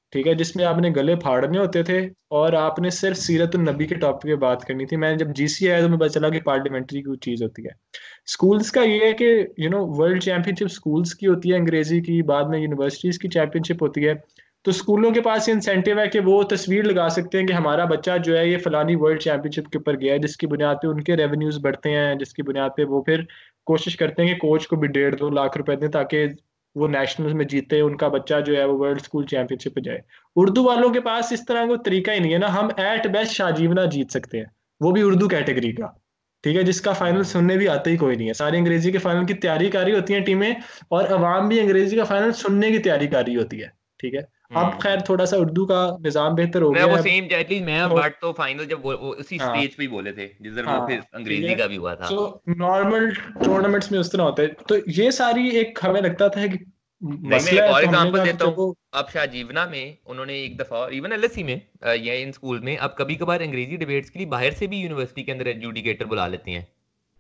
ठीक है, जिसमें आपने गले फाड़ने होते थे और आपने सिर्फ सीरत नबी के टॉपिक पे बात करनी थी। मैंने जब जीसी आया तो मुझे पता चला कि पार्लियामेंट्री की चीज़ होती है। स्कूल्स का ये है कि you know world championship schools की होती है अंग्रेजी की, बाद में यूनिवर्सिटीज की चैंपियनशिप होती है। तो स्कूलों के पास ये इंसेंटिव है कि वो तस्वीर लगा सकते हैं कि हमारा बच्चा जो है ये फलानी वर्ल्ड चैंपियनशिप के ऊपर गया है, जिसकी बुनियाद पे उनके रेवेन्यूज बढ़ते हैं, जिसकी बुनियाद पे वो फिर कोशिश करते हैं कि कोच को भी डेढ़ दो लाख रुपए दें ताकि वो नेशनल्स में जीते, उनका बच्चा जो है वो वर्ल्ड स्कूल चैंपियनशिप पे जाए। उर्दू वालों के पास इस तरह का तरीका ही नहीं है ना। हम एट बेस्ट शाजीवना जीत सकते हैं, वो भी उर्दू कैटेगरी का, ठीक है, जिसका फाइनल हम्म। सुनने भी आते ही कोई नहीं है। सारी अंग्रेजी के फाइनल की तैयारी कर रही होती हैं टीमें, और अवाम भी अंग्रेजी का फाइनल सुनने की तैयारी कर रही होती है। ठीक है, अब खैर हम्म। थोड़ा सा उर्दू का निज़ाम बेहतर हो मैं गया वो है अब। सेम एटलीस्ट मैं तो बात तो फाइनल जब वो, वो उसी हाँ स्टेज पे ही बोले थे जिस दिन वो फिर हाँ ठीक अंग्रेजी है। का भी हुआ था। सो नॉर्मल टूर्नामेंट्स में उस तरह होता है। तो ये सारी एक हमें लगता था कि नहीं, मैं मसला एक है, और तो हमने एग्जांपल कहा कि देता हूँ। चलो। अब शाहजीवना में उन्होंने एक दफा, और इवन एलएससी में, अ, या इन स्कूल में, अब कभी कभार अंग्रेजी डिबेट्स के लिए बाहर से भी यूनिवर्सिटी के अंदर एजुडिकेटर बुला लेती हैं।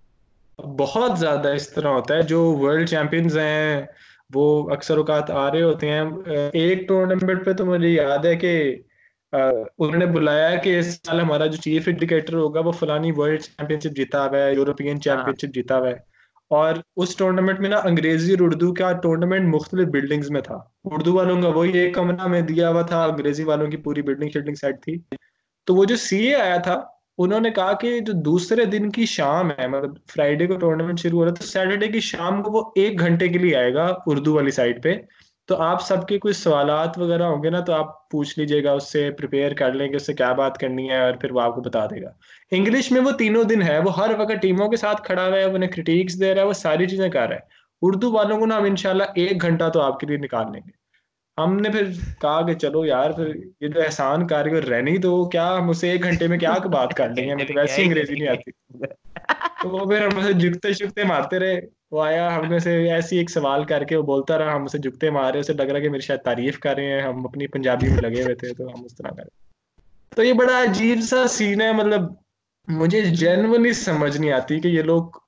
बहुत ज्यादा इस तरह होता है, जो वर्ल्ड चैंपियंस हैं वो अक्सर औकात आ रहे होते हैं। एक टूर्नामेंट पे तो मुझे याद है कि अ, उन्होंने बुलाया कि इस साल हमारा जो चीफ एजुकेटर होगा वो फलानी वर्ल्ड चैंपियनशिप जीता हुआ है, यूरोपियन हाँ। चैंपियनशिप जीता हुआ है। और उस टूर्नामेंट में ना अंग्रेजी और उर्दू का टूर्नामेंट मुख्तलिफ बिल्डिंग्स में था। उर्दू वालों का वही एक कमरा में दिया हुआ था, अंग्रेजी वालों की पूरी बिल्डिंग शिल्डिंग सेट थी। तो वो जो सीए आया था, उन्होंने कहा कि जो दूसरे दिन की शाम है, मतलब फ्राइडे को टूर्नामेंट शुरू हो रहा है, तो सैटरडे की शाम को वो एक घंटे के लिए आएगा उर्दू वाली साइड पे। तो आप सबके कुछ सवालात वगैरह होंगे ना, तो आप पूछ लीजिएगा उससे, प्रिपेयर कर लेंगे उससे क्या बात करनी है, और फिर वो आपको बता देगा। इंग्लिश में वो तीनों दिन है, वो हर वक्त टीमों के साथ खड़ा हुआ है, वो उन्हें क्रिटिक्स दे रहा है, वो सारी चीजें कर रहा है। उर्दू वालों को ना हम इंशाल्लाह एक घंटा तो आपके लिए निकाल लेंगे। हमने फिर कहा कि चलो यार, फिर ये जो एहसान कारीगर रहने ही दो, क्या हम उसे एक घंटे में क्या बात कर एक लेंगे, हमें घंटे तो में क्या वैसे ही ही अंग्रेजी नहीं करेंगे। आती। तो वो फिर हमसे झुकते झुकते मारते रहे। वो आया, हमने से ऐसी एक सवाल करके वो बोलता रहा, हम उसे झुकते मारे, उसे लग रहा कि मेरी शायद तारीफ कर रहे हैं, हम अपनी पंजाबी में लगे हुए थे, तो हम उस तरह कर। तो ये बड़ा अजीब सा सीन है, मतलब मुझे जेन्युइनली समझ नहीं आती कि ये लोग,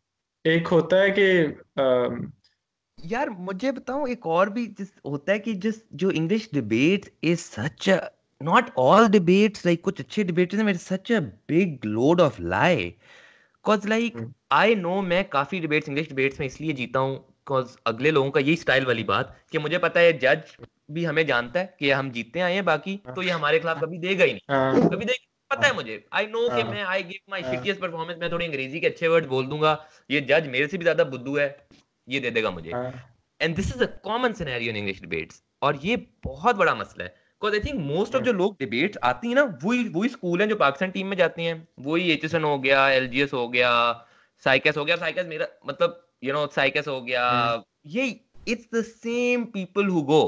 एक होता है कि अम, यार मुझे बताओ, एक और भी जिस होता है कि जिस जो English debate is such, not all debates, like कुछ अच्छे डिबेट्स हैं, such a big load of lie. Cause like hmm, I know, मैं काफी डिबेट्स इंग्लिश डिबेट्स में इसलिए जीता हूँ कॉज अगले लोगों का यही स्टाइल वाली बात कि मुझे पता है जज भी हमें जानता है कि हम जीतते आए हैं, बाकी तो ये हमारे खिलाफ कभी देगा ही नहीं, हाँ कभी देगा, पता है मुझे। आई नो कि हाँ मैं आई गिव माई हाँ शिटियस्ट परफॉर्मेंस, मैं थोड़ी अंग्रेजी के अच्छे वर्ड बोल दूंगा, ये जज मेरे से भी ज्यादा बुद्धू है, ये दे देगा मुझे। हाँ and this is a common scenario in English debates, और ये बहुत बड़ा मसला है। Because I think most of हाँ जो लोग डिबेट्स आती है ना, वही वही स्कूल हैं जो पाकिस्तान टीम में जाती हैं, वही एचएसएन हो गया, एलजीएस हो गया, साइकस हो गया, साइकस मेरा मतलब यू नो साइकस हो गया, हाँ ये it's the same people who go.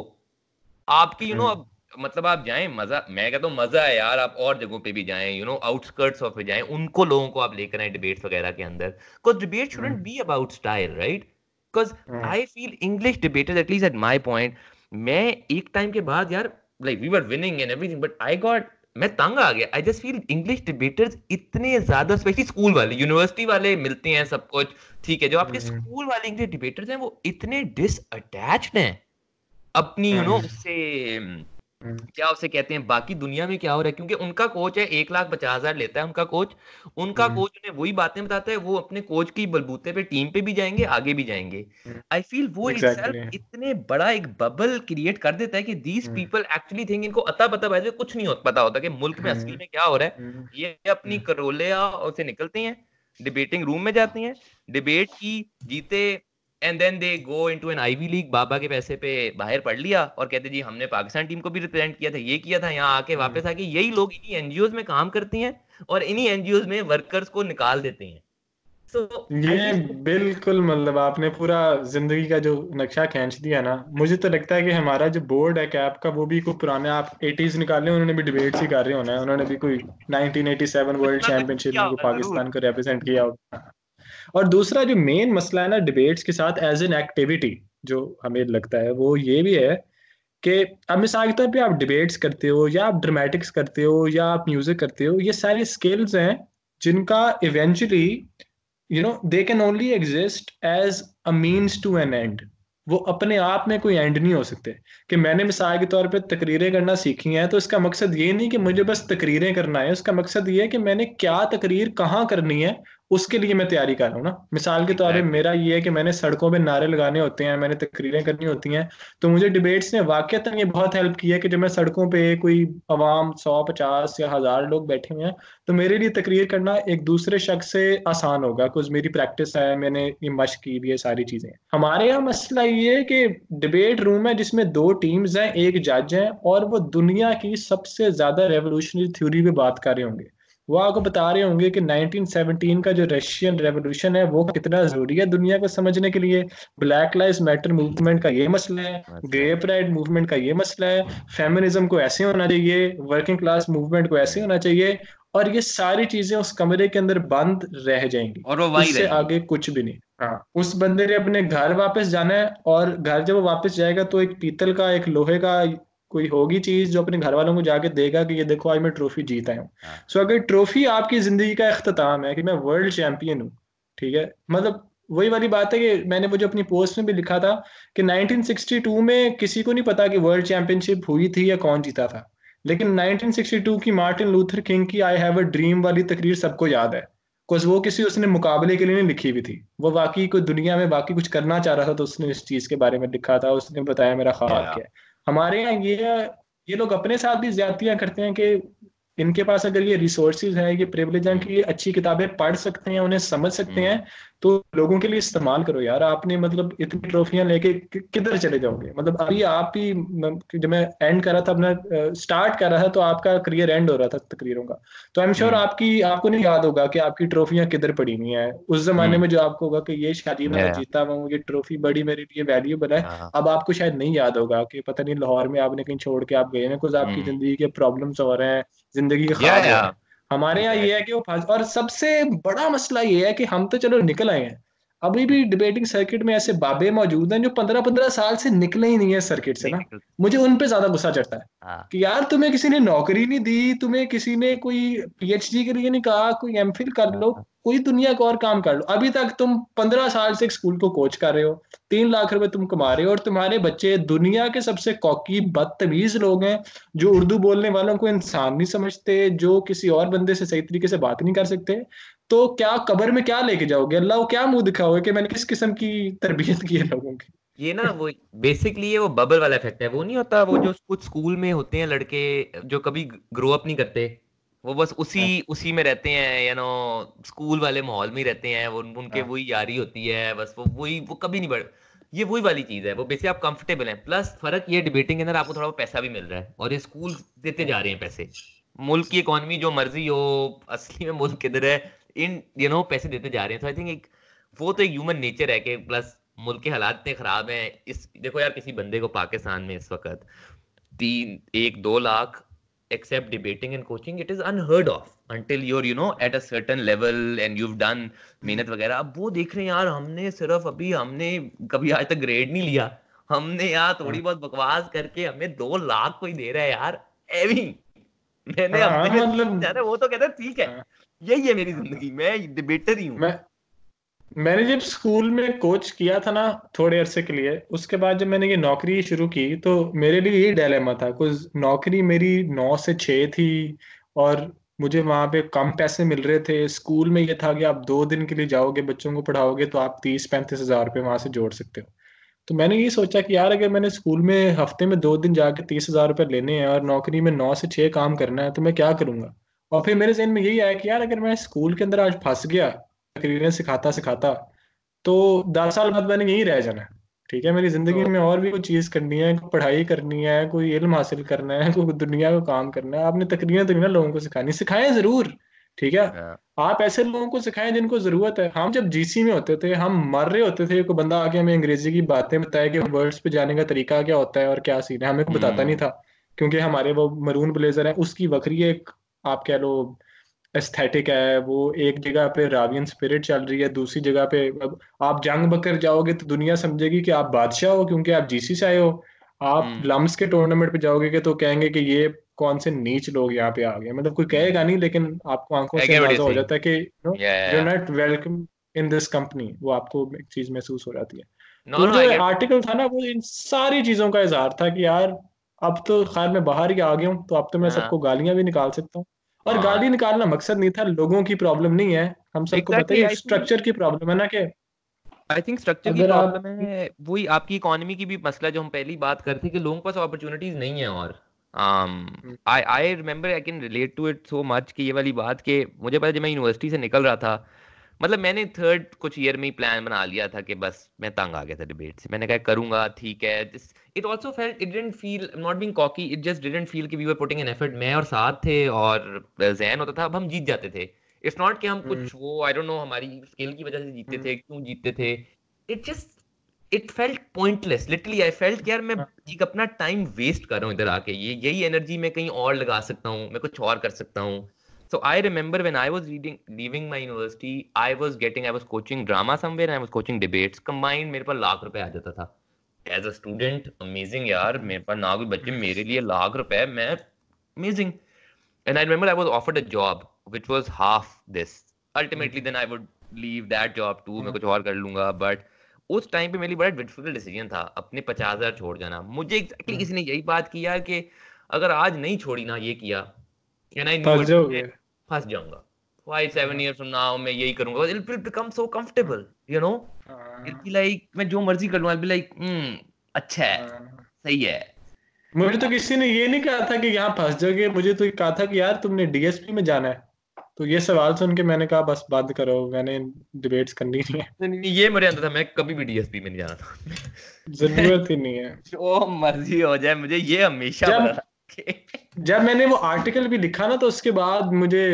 आपकी यू नो हाँ अब मतलब आप जाएं, मजा, मैं कहता हूँ मजा है यार, आप और जगहों पे भी जाएं, यू नो आउटस्कर्ट्स ऑफ पे जाएं, उनको लोगों को आप लेकर आए डिबेट्स वगैरह के अंदर, बिकॉज डिबेट शुडंट हाँ be about style, right? Because हाँ I feel English debaters, at least at my point, मैं एक टाइम के बाद यार, like we were winning and everything, but I got, मैं तंग आ गया। I just feel English debaters इतने ज्यादा, स्पेशली स्कूल वाले, यूनिवर्सिटी वाले मिलते हैं सब कुछ ठीक है, जो आपके हम्म, स्कूल वाले इंग्लिश डिबेटर्स हैं वो इतने डिसअटैच्ड हैं अपनी you you know hmm, know, उससे, हम्म, क्या उसे कहते हैं, बाकी दुनिया में क्या हो रहा है, क्योंकि उनका कोच है, एक लाख पचास हजार लेता है उनका कोच, उनका हम्म, कोच उन्हें वही बातें बताता है, वो अपने कोच की बलबूते पे टीम पे भी जाएंगे, आगे भी जाएंगे। आई फील वो इटसेल्फ एग्जैक्टली। इतने बड़ा एक बबल क्रिएट कर देता है कि दीज पीपल एक्चुअली थिंक, इनको अता पता वैसे कुछ नहीं होता, पता होता कि मुल्क में असली में क्या हो रहा है। ये अपनी करोलिया से निकलते हैं, डिबेटिंग रूम में जाते हैं, डिबेट की, जीते, and then they go into an Ivy League, बाबा के पैसे पे बाहर पढ़ लिया, और कहते जी हमने पाकिस्तान टीम को भी रिप्रेजेंट किया था, ये किया था, यहाँ आके वापस आके यही लोग इन्हीं एनजीओ में काम करते हैं और इन्हीं एनजीओ में वर्कर्स को निकाल देते हैं। सो आई ये फील, बिल्कुल, मतलब आपने पूरा जिंदगी का जो नक्शा खींच दिया ना। मुझे तो लगता है कि हमारा जो बोर्ड है कैप का, वो भी कोई पुराने, आप एटीज निकाले, उन्होंने भी डिबेट्स ही कर रहे होना है, उन्होंने भी कोई नाइनटीन एटी सेवन कुछ वर्ल्ड ना कुछ चैंपियनशिप किया में कोई होगा जरूर। पाकिस्तान को रिप्रेजेंट किया होगा। और दूसरा जो मेन मसला है ना डिबेट्स के साथ एज एन एक्टिविटी, जो हमें लगता है वो ये भी है कि अब मिसाल के तौर पे आप डिबेट्स करते हो, या आप ड्रामेटिक्स करते हो, या आप म्यूजिक करते हो, ये सारी स्किल्स हैं जिनका eventually you know they can only exist as a means to an end. वो अपने आप में कोई एंड नहीं हो सकते। कि मैंने मिसाल के तौर पे तकरीरें करना सीखी हैं, तो इसका मकसद ये नहीं कि मुझे बस तकरीरें करना है, उसका मकसद ये है कि मैंने क्या तकरीर कहाँ करनी है, उसके लिए मैं तैयारी कर रहा हूँ ना। मिसाल के तौर पे एग्जैक्टली। मेरा ये है कि मैंने सड़कों पे नारे लगाने होते हैं, मैंने तकरीरें करनी होती हैं। तो मुझे डिबेट्स ने वाकई ये बहुत हेल्प की है कि जब मैं सड़कों पे कोई अवाम सौ पचास या हजार लोग बैठे हुए हैं, तो मेरे लिए तकरीर करना एक दूसरे शख्स से आसान होगा, कुछ मेरी प्रैक्टिस है, मैंने ये मश्क की भी है, सारी चीजें। हमारे यहाँ मसला ये है कि डिबेट रूम है जिसमें दो टीम्स हैं, एक जज है, और वो दुनिया की सबसे ज्यादा रेवोल्यूशनरी थ्योरी पे बात कर रहे होंगे। वो आपको बता रहे होंगे कि नाइनटीन सेवनटीन का जो रशियन रेवोल्यूशन है वो कितना जरूरी है दुनिया को समझने के लिए। ब्लैक लाइव्स मैटर मूवमेंट का ये मसला है, मसला गे है। प्राइड मूवमेंट का ये मसला है, फेमिनिज्म को ऐसे होना चाहिए, वर्किंग क्लास मूवमेंट को ऐसे हम्म। होना चाहिए। और ये सारी चीजें उस कमरे के अंदर बंद रह जाएंगी, और वो वहीं उससे रहेंगी। आगे कुछ भी नहीं। हाँ, उस बंदे ने अपने घर वापस जाना है, और घर जब वो वापस जाएगा तो एक पीतल का, एक लोहे का कोई होगी चीज जो अपने घर वालों को जाके देगा कि ये देखो आज मैं ट्रॉफी जीत आया हूँ। हाँ। सो अगर ट्रॉफी आपकी जिंदगी का इख्तिताम है कि मैं वर्ल्ड चैंपियन हूँ, ठीक है, मतलब वही वाली बात है कि मैंने वो जो अपनी पोस्ट में भी लिखा था कि नाइनटीन सिक्सटी टू में किसी को नहीं पता कि वर्ल्ड चैंपियनशिप हुई थी या कौन जीता था, लेकिन नाइनटीन सिक्सटी टू की मार्टिन लूथर किंग की आई हैव अ ड्रीम वाली तकरीर सबको याद है। बिकॉज वो किसी उसने मुकाबले के लिए नहीं लिखी हुई थी, वो वाकई कोई दुनिया में बाकी कुछ करना चाह रहा था, तो उसने इस चीज के बारे में लिखा था, उसने बताया मेरा ख्वाब या क्या है। हमारे यहाँ ये ये लोग अपने साथ भी ज्यादतियां करते हैं कि इनके पास अगर ये रिसोर्सेज हैं, ये प्रिविलेज हैं हम्म। कि ये अच्छी किताबें पढ़ सकते हैं, उन्हें समझ सकते हैं, हम्म। तो लोगों के लिए इस्तेमाल करो यार। आपने मतलब इतनी ट्रॉफियां लेके कि- किधर चले जाओगे? मतलब अभी आप ही म- जब मैं एंड कर रहा था अपना, स्टार्ट कर रहा था, तो आपका करियर एंड हो रहा था तकरीरों का। तो आई एम श्योर हम्म। आपकी आपको नहीं याद होगा कि आपकी ट्रॉफियां किधर पड़ी हुई हैं उस जमाने हम्म। में, जो आपको होगा कि ये शादी में मैं या जीता हुआ हूँ, ये ट्रॉफी बड़ी मेरे लिए वैल्यूबल है। हाँ। अब आपको शायद नहीं याद होगा कि पता नहीं लाहौर में आपने कहीं छोड़ के आप गए हैं, कुछ आपकी हम्म। जिंदगी के प्रॉब्लम्स हो रहे हैं, जिंदगी के या ख्वाब हो या रहे हैं। हमारे यहाँ ये है एग्जैक्टली। कि वो फांस- और सबसे बड़ा मसला ये है कि हम तो चलो निकल आए हैं, अभी भी डिबेटिंग सर्किट में ऐसे बाबे मौजूद हैं जो पंद्रह पंद्रह साल से निकले ही नहीं है सर्किट से नहीं ना। निकल। मुझे उन पे ज्यादा गुस्सा चढ़ता है हाँ। कि यार तुम्हें किसी ने नौकरी नहीं दी, तुम्हें किसी ने कोई पीएचडी के लिए नहीं कहा कोई एमफिल कर लो, हाँ। कोई दुनिया का और काम कर लो, अभी तक तुम पंद्रह साल से एक स्कूल को कोच कर रहे हो, तीन लाख रुपए तुम कमा रहे हो, और तुम्हारे बच्चे दुनिया के सबसे कॉकी बदतमीज लोग हैं, जो उर्दू बोलने वालों को इंसान नहीं समझते, जो किसी और बंदे से सही तरीके से बात नहीं कर सकते। तो क्या कब्र में क्या लेके जाओगे? अल्लाह को क्या मुंह दिखाओगे कि मैंने किस किस्म की तरबियत की है लोगों की? ये ना वो बेसिकली ये वो बबल वाला इफेक्ट है, वो नहीं होता वो जो कुछ स्कूल में होते हैं लड़के जो कभी ग्रो अप नहीं करते, वो बस उसी हाँ, उसी में रहते हैं, यू नो स्कूल वाले माहौल में ही रहते हैं, वो उनके हाँ, वही यारी होती है, बस वो वही वो कभी नहीं बढ़। ये वही वाली चीज है, वो बेसिकली आप कंफर्टेबल हैं, प्लस फर्क ये डिबेटिंग के अंदर आपको थोड़ा पैसा भी मिल रहा है, और ये स्कूल देते जा रहे हैं पैसे। मुल्क की इकोनॉमी जो मर्जी हो, असली में मुल्क किधर है, इन यू नो पैसे देते जा रहे हैं, तो आई थिंक एक वो तो एक ह्यूमन नेचर है कि प्लस मुल्क के हालात इतने खराब हैं। इस देखो यार, किसी बंदे को पाकिस्तान में इस वक्त तीन एक दो lakh except debating and coaching, it is unheard of until your you know at a certain level and you done मेहनत वगैरह। अब वो देख रहे हैं यार, हमने सिर्फ अभी हमने कभी आज तक ग्रेड नहीं लिया, हमने यार थोड़ी हाँ, बहुत बकवास करके हमें दो लाख कोई दे रहा है यार, एवी मैंने हाँ, हफ्ते में तीन मतलब जाना है, वो तो कहता है ठीक है, हाँ, यही है मेरी हाँ। जिंदगी, मैं डिबेटर ही हूँ। मैं मैंने जब स्कूल में कोच किया था ना थोड़े अरसे के लिए, उसके बाद जब मैंने ये नौकरी शुरू की, तो मेरे लिए यही डायलेमा था, कुछ नौकरी मेरी नौ से छः थी, और मुझे वहाँ पे कम पैसे मिल रहे थे। स्कूल में ये था कि आप दो दिन के लिए जाओगे, बच्चों को पढ़ाओगे, तो आप तीस पैंतीस हजार रुपये वहाँ से जोड़ सकते हो। तो मैंने ये सोचा कि यार अगर मैंने स्कूल में हफ्ते में दो दिन जाके तीस हजार रुपये लेने हैं, और नौकरी में नौ से छः काम करना है, तो मैं क्या करूंगा? और फिर मेरे जहन में यही आया कि यार अगर मैं स्कूल के अंदर आज फंस गया तकरीरें सिखाता सिखाता, तो दस साल बाद मैंने यहीं रह जाना है। ठीक है, मेरी जिंदगी तो में और भी कोई चीज करनी है, कोई पढ़ाई करनी है, कोई इल्म हासिल करना है, कोई दुनिया का काम करना है। आपने तकरीरें तो नहीं ना लोगों को सिखानी, सिखाएं जरूर, ठीक है, हाँ। आप ऐसे लोगों को सिखाएं जिनको जरूरत है। हम जब जीसी में होते थे, हम मर रहे होते थे, कोई बंदा आके हमें अंग्रेजी की बातें बताया कि वर्ड्स पे जाने का तरीका क्या होता है और क्या सीन है, हमें को बताता नहीं हम्म। था, क्योंकि हमारे वो मरून ब्लेजर है, उसकी वक्री एक, आप कह लो, एस्थेटिक है वो। एक जगह पे रावियन स्पिरिट चल रही है, दूसरी जगह पे अब आप जंग बकर जाओगे तो दुनिया समझेगी कि आप बादशाह हो, क्योंकि आप जीसी से आए हो। आप हम्म। लम्स के टूर्नामेंट पे जाओगे कि तो कहेंगे कि ये कौन से नीच लोग यहाँ पे आ गए, मतलब कोई कहेगा हम्म। नहीं, लेकिन आपको आंखों आई से गेट व्हाट यू अंदाजा हो सेइंग। जाता है कि नो, या यू आर या not welcome in this company, वो आपको एक चीज महसूस हो जाती है। नो वो नो जो आई गेट। आर्टिकल था ना, वो इन सारी चीजों का इजहार था कि यार अब तो खैर मैं बाहर ही आ गया हूँ, तो अब तो मैं हाँ सबको गालियां भी निकाल सकता हूँ। और हाँ गाली निकालना मकसद नहीं था, लोगों की प्रॉब्लम नहीं है, हम सबको पता है एग्जैक्टली ये आई थिंक स्ट्रक्चर की प्रॉब्लम है ना कि आई थिंक स्ट्रक्चर की अगर आप प्रॉब्लम है, वही आपकी इकोनॉमी की भी मसला जो हम पहली बात करते थे कि लोगों के पास अपॉर्चुनिटीज नहीं है। और I I remember I can relate to it so much कि ये वाली बात कि मुझे पता जब मैं यूनिवर्सिटी से निकल रहा था, मतलब मैंने थर्ड कुछ ईयर में ही प्लान बना लिया था कि बस मैं तंग आ गया था डिबेट से। मैंने कहा करूंगा ठीक है। It also felt it didn't feel not being cocky, it just didn't feel कि we were putting an effort. मैं और साथ थे और जैन होता था, अब हम जीत जाते थे। इट्स नॉट कि हम कुछ वो आई डोंट नो हमारी स्किल की वजह से जीतते थे, क्यों जीतते थे। It just it felt pointless. Literally I felt कि यार मैं एक अपना टाइम वेस्ट कर रहा हूँ इधर आके, ये यही एनर्जी मैं कहीं और लगा सकता हूँ, मैं कुछ और कर सकता हूँ। So I remember when I was reading, leaving my university, I was getting, I was coaching drama somewhere and I was coaching debates. Combined मेरे पास लाख रुपए आ जाता था. As a student, amazing यार, मेरे पास ना कोई बच्चे, मेरे लिए लाख रुपए, मैं amazing. And I remember I was offered a job which was half this. Ultimately, then I would leave that job too. मैं कुछ और कर लूंगा. But उस टाइम पे मेरे लिए बड़ा डिफिकल्ट डिसीजन था अपने पचास हजार छोड़ जाना। मुझे एग्जैक्टली किसी ने यही बात की यार कि अगर आज नहीं छोड़ी ना ये किया, एंड आई न्यू फंस इट, मैं जाओगे। फंस जाऊंगा। Five seven years from now मैं यही करूंगा। It will become so comfortable, you know. It be like मैं जो मर्जी कर लूंगा, इट बी लाइक अच्छा है, सही है। मुझे तो किसी ने ये नहीं कहा था कि यहाँ फंस जाओगे, मुझे तो कहा था कि यार तुमने डीएसपी में जाना है। तो ये सवाल सुन के मैंने कहा बस बंद करो, मैंने डिबेट्स करनी नहीं है, नहीं, नहीं, ये मेरे अंदर था, मैं कभी भी डीएसपी में नहीं जाना था। मैं जरूरत ही नहीं है। जो मर्जी हो जाए, मुझे ये हमेशा पता जब था कि जब मैंने वो आर्टिकल भी लिखा ना, तो उसके बाद मुझे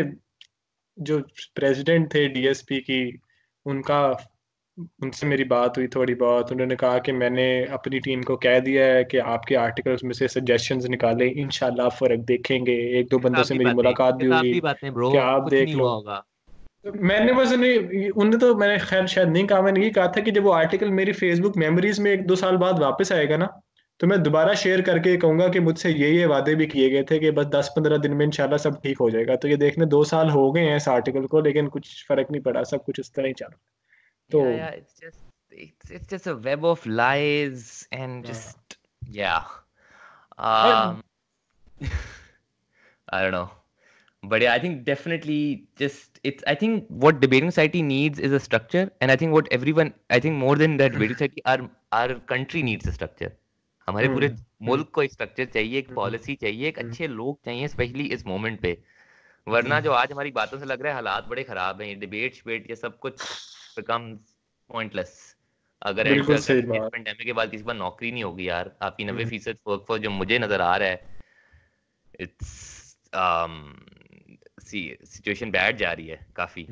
जो प्रेसिडेंट थे डीएसपी की, उनका उनसे मेरी बात हुई थोड़ी बहुत। उन्होंने कहा कि मैंने अपनी टीम को कह दिया है कि आपके आर्टिकल्स में से सजेशंस निकालें, इंशाल्लाह फर्क देखेंगे। एक दो बंदों से किताबी मेरी बातें, मुलाकात भी हुई किताबी बातें ब्रो, कि आप कुछ नहीं देख लो। हुआ होगा। मैंने बस उन्हें उन्हें तो मैंने खैर शायद नहीं कहा, मैंने ये कहा था कि जब वो आर्टिकल मेरी फेसबुक मेमोरीज में एक दो साल बाद वापस आएगा ना, तो मैं दोबारा शेयर करके कहूंगा कि मुझसे ये ये वादे भी किए गए थे कि बस दस पंद्रह दिन में इंशाल्लाह सब ठीक हो जाएगा। तो ये देखने दो साल हो गए हैं इस आर्टिकल को, लेकिन कुछ फर्क नहीं पड़ा, सब कुछ इस तरह ही चल रहा। तो Yeah, yeah, it's just it's it's just a web of lies and हाँ। just yeah. और Um, I don't know. But yeah, I think definitely just it's I think what debating society needs is a structure, and I think what everyone I think more than that debating society, our our country needs a structure. हमारे हम्म पूरे हम्म मुल्क को एक structure चाहिए, एक हम्म policy चाहिए, एक हम्म अच्छे लोग चाहिए, स्पेशली इस मोमेंट पे। वरना हम्म, जो आज हमारी बातों से लग रहा है हालात बड़े खराब हैं, डिबेट शिबेट ये सब कुछ बिकम्स पॉइंटलेस। अगर एंड पे बिल्कुल अगर सही इस बात। पेंडेमिक के बाद किसी पर नौकरी नहीं होगी यार, आपकी नब्बे हम्म फीसद वर्कफोर्स जो मुझे नजर आ रहा है, इट्स सी सिचुएशन बैड जा रही है काफी।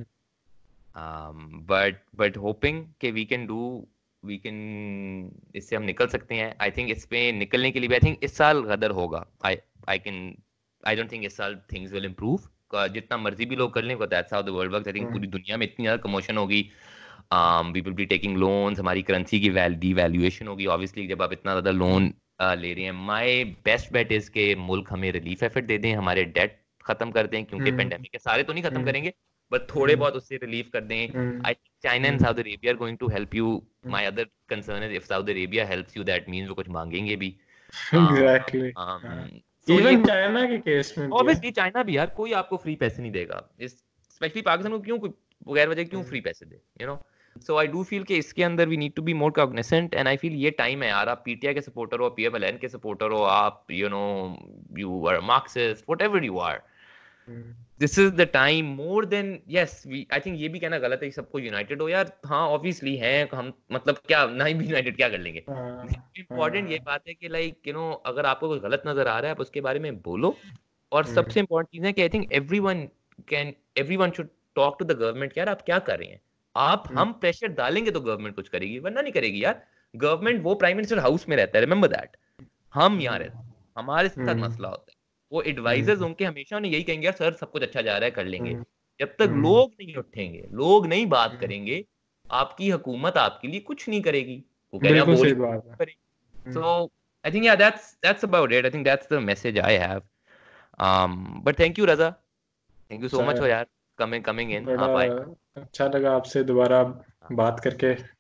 बट बट होपिंग कि we can do we can इससे हम निकल सकते हैं। आई थिंक इस पे निकलने के लिए भी आई थिंक इस साल गदर होगा। I I can I don't think इस साल थिंग्स विल इम्प्रूव। जितना मर्जी भी लोग कर लें, that's how the world works. I think hmm पूरी दुनिया में इतनी ज्यादा कमोशन होगी, we will be taking loans, हमारी करेंसी की डीवैल्यूएशन होगी ऑब्वियसली जब आप इतना ज्यादा लोन ले रहे हैं। माय बेस्ट बेट इज के मुल्क हमें रिलीफ एफर्ट दे दें, हमारे डेट खत्म कर दें, क्योंकि हम्म पेंडेमिक के सारे तो नहीं खत्म हम्म करेंगे, बट थोड़े हम्म बहुत उससे रिलीफ कर दें। हम्म I think China and hmm Saudi Arabia are going to help you. My other concern is if Saudi Arabia helps you, that means वो कुछ मांगेंगे भी। um, exactly. um, so ये इवन चाइना के केस में भी है। ऑब्वियसली चाइना भी यार, कोई आपको फ्री पैसे नहीं देगा। इस स्पेशली पाकिस्तान को क्यों कोई बगैर वजह क्यों फ्री पैसे दे, you know. So I do feel कि इसके अंदर we need to be more cognisant, and I feel ये टाइम है यार। आप पीटीआई के सपोर्टर हो, पीएमएलएन के सपोर्टर हो, आप you know you are Marxist, whatever you are, hmm this is the time more than yes we I think. ये भी कहना गलत है कि सबको यूनाइटेड हो यार, हाँ ऑब्वियसली है हम, मतलब क्या नहीं भी यूनाइटेड क्या कर लेंगे। हाँ इंपॉर्टेंट ये हाँ बात है कि लाइक यू नो अगर आपको कुछ गलत नजर आ रहा है आप उसके बारे में बोलो। और हम्म सबसे इंपॉर्टेंट चीज है कि I think everyone can everyone should talk to the government, यार आप क्या कर रहे हैं। आप हम्म हम प्रेशर डालेंगे तो गवर्नमेंट कुछ करेगी, वरना नहीं करेगी यार। गवर्नमेंट वो प्राइम मिनिस्टर हाउस में रहता है, रिमेंबर दैट। हम यहाँ रहते हम्म हैं, हमारे साथ हम्म मसला होता है। वो एडवाइजर्स हम्म उनके हमेशा उन्हें यही कहेंगे यार सर सब कुछ अच्छा जा रहा है, कर लेंगे। हम्म जब तक हम्म लोग नहीं उठेंगे, लोग नहीं बात हम्म, करेंगे, आपकी हुकूमत आपके लिए कुछ नहीं करेगी। वो कह रहे हैं बिल्कुल बोल सही बात है। करेंगे। हम्म, सो आई थिंक या that's that's about it. I think that's the message I have. um but thank you Raza, thank you so much for शायद यार coming coming in बड़ा आप आए। अच्छा लगा आपसे दोबारा बात करके।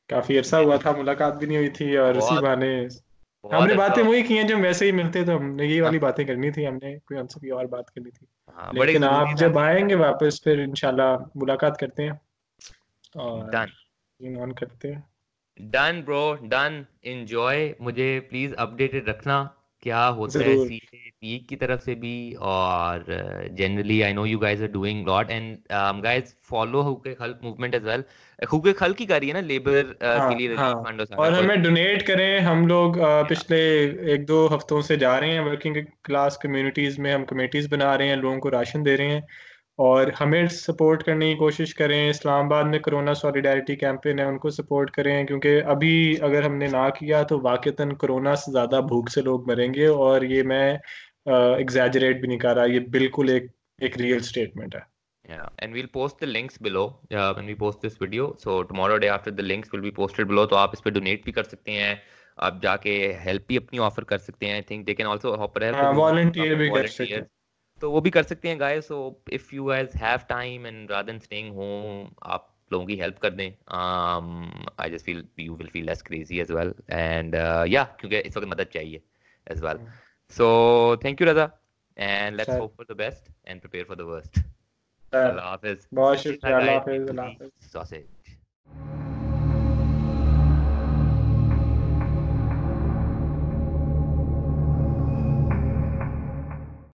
काफी अरसा हुआ था, मुलाकात भी नहीं हुई थी, और उसी बहुत बहाने बहुत हमने अच्छा बातें हो वही की हैं, जब वैसे ही मिलते तो हमने ये हाँ वाली बातें करनी थी, हमने कोई हमसे कोई और बात करनी थी। हाँ, बड़े लेकिन जरूरी आप था। जब आएंगे वापस फिर इंशाल्लाह मुलाकात करते हैं और डन ऑन करते हैं। डन ब्रो डन, एंजॉय, मुझे प्लीज अपडेटेड रखना क्या होता है जरूर। सी पीक की तरफ से भी। और generally I know you guys are doing lot, and guys follow हुकूक हक मूवमेंट एज वेल। हुकूक हक की कर रही है ना लेबर के हाँ लिए हाँ। रिलीफ फंड और सारा और कुछ। हमें डोनेट करें, हम लोग अ, या पिछले एक दो हफ्तों से जा रहे हैं वर्किंग क्लास कम्युनिटीज़ में, हम कमेटीज़ बना रहे हैं, लोगों को राशन दे रहे हैं, और हमें सपोर्ट करने की कोशिश करें। इस्लामाबाद में कोरोना सॉलिडारिटी कैंपेन है, उनको सपोर्ट करें, क्योंकि अभी अगर हमने ना किया तो वाकईतन कोरोना से ज़्यादा भूख से लोग मरेंगे, और ये मैं एग्जैजरेट भी नहीं कर रहा, ये बिल्कुल एक एक रियल स्टेटमेंट है। Yeah, and we'll post the links below uh, when we post this video. So tomorrow day after the links will be posted below. तो आप इस पे donate भी कर सकते हैं, आप जाके help भी अपनी offer कर सकते हैं। I think they can also offer help हाँ, if you वॉलंटियर काफी भी कर सकते volunteers, हैं। तो वो भी कर सकते हैं guys. So if you guys have time and rather than staying home, आप लोगों की help कर दें. Um, I just feel you will feel less crazy as well. And uh, yeah, क्योंकि इस वक्त मदद चाहिए as well. हाँ, So thank you Raza, and let's चल। hope for the best and prepare for the worst. चल, Allah Hafiz. बहुत See you शुक्रिया, अल्लाह guys. Hafiz, Into Allah the Hafiz. sausage.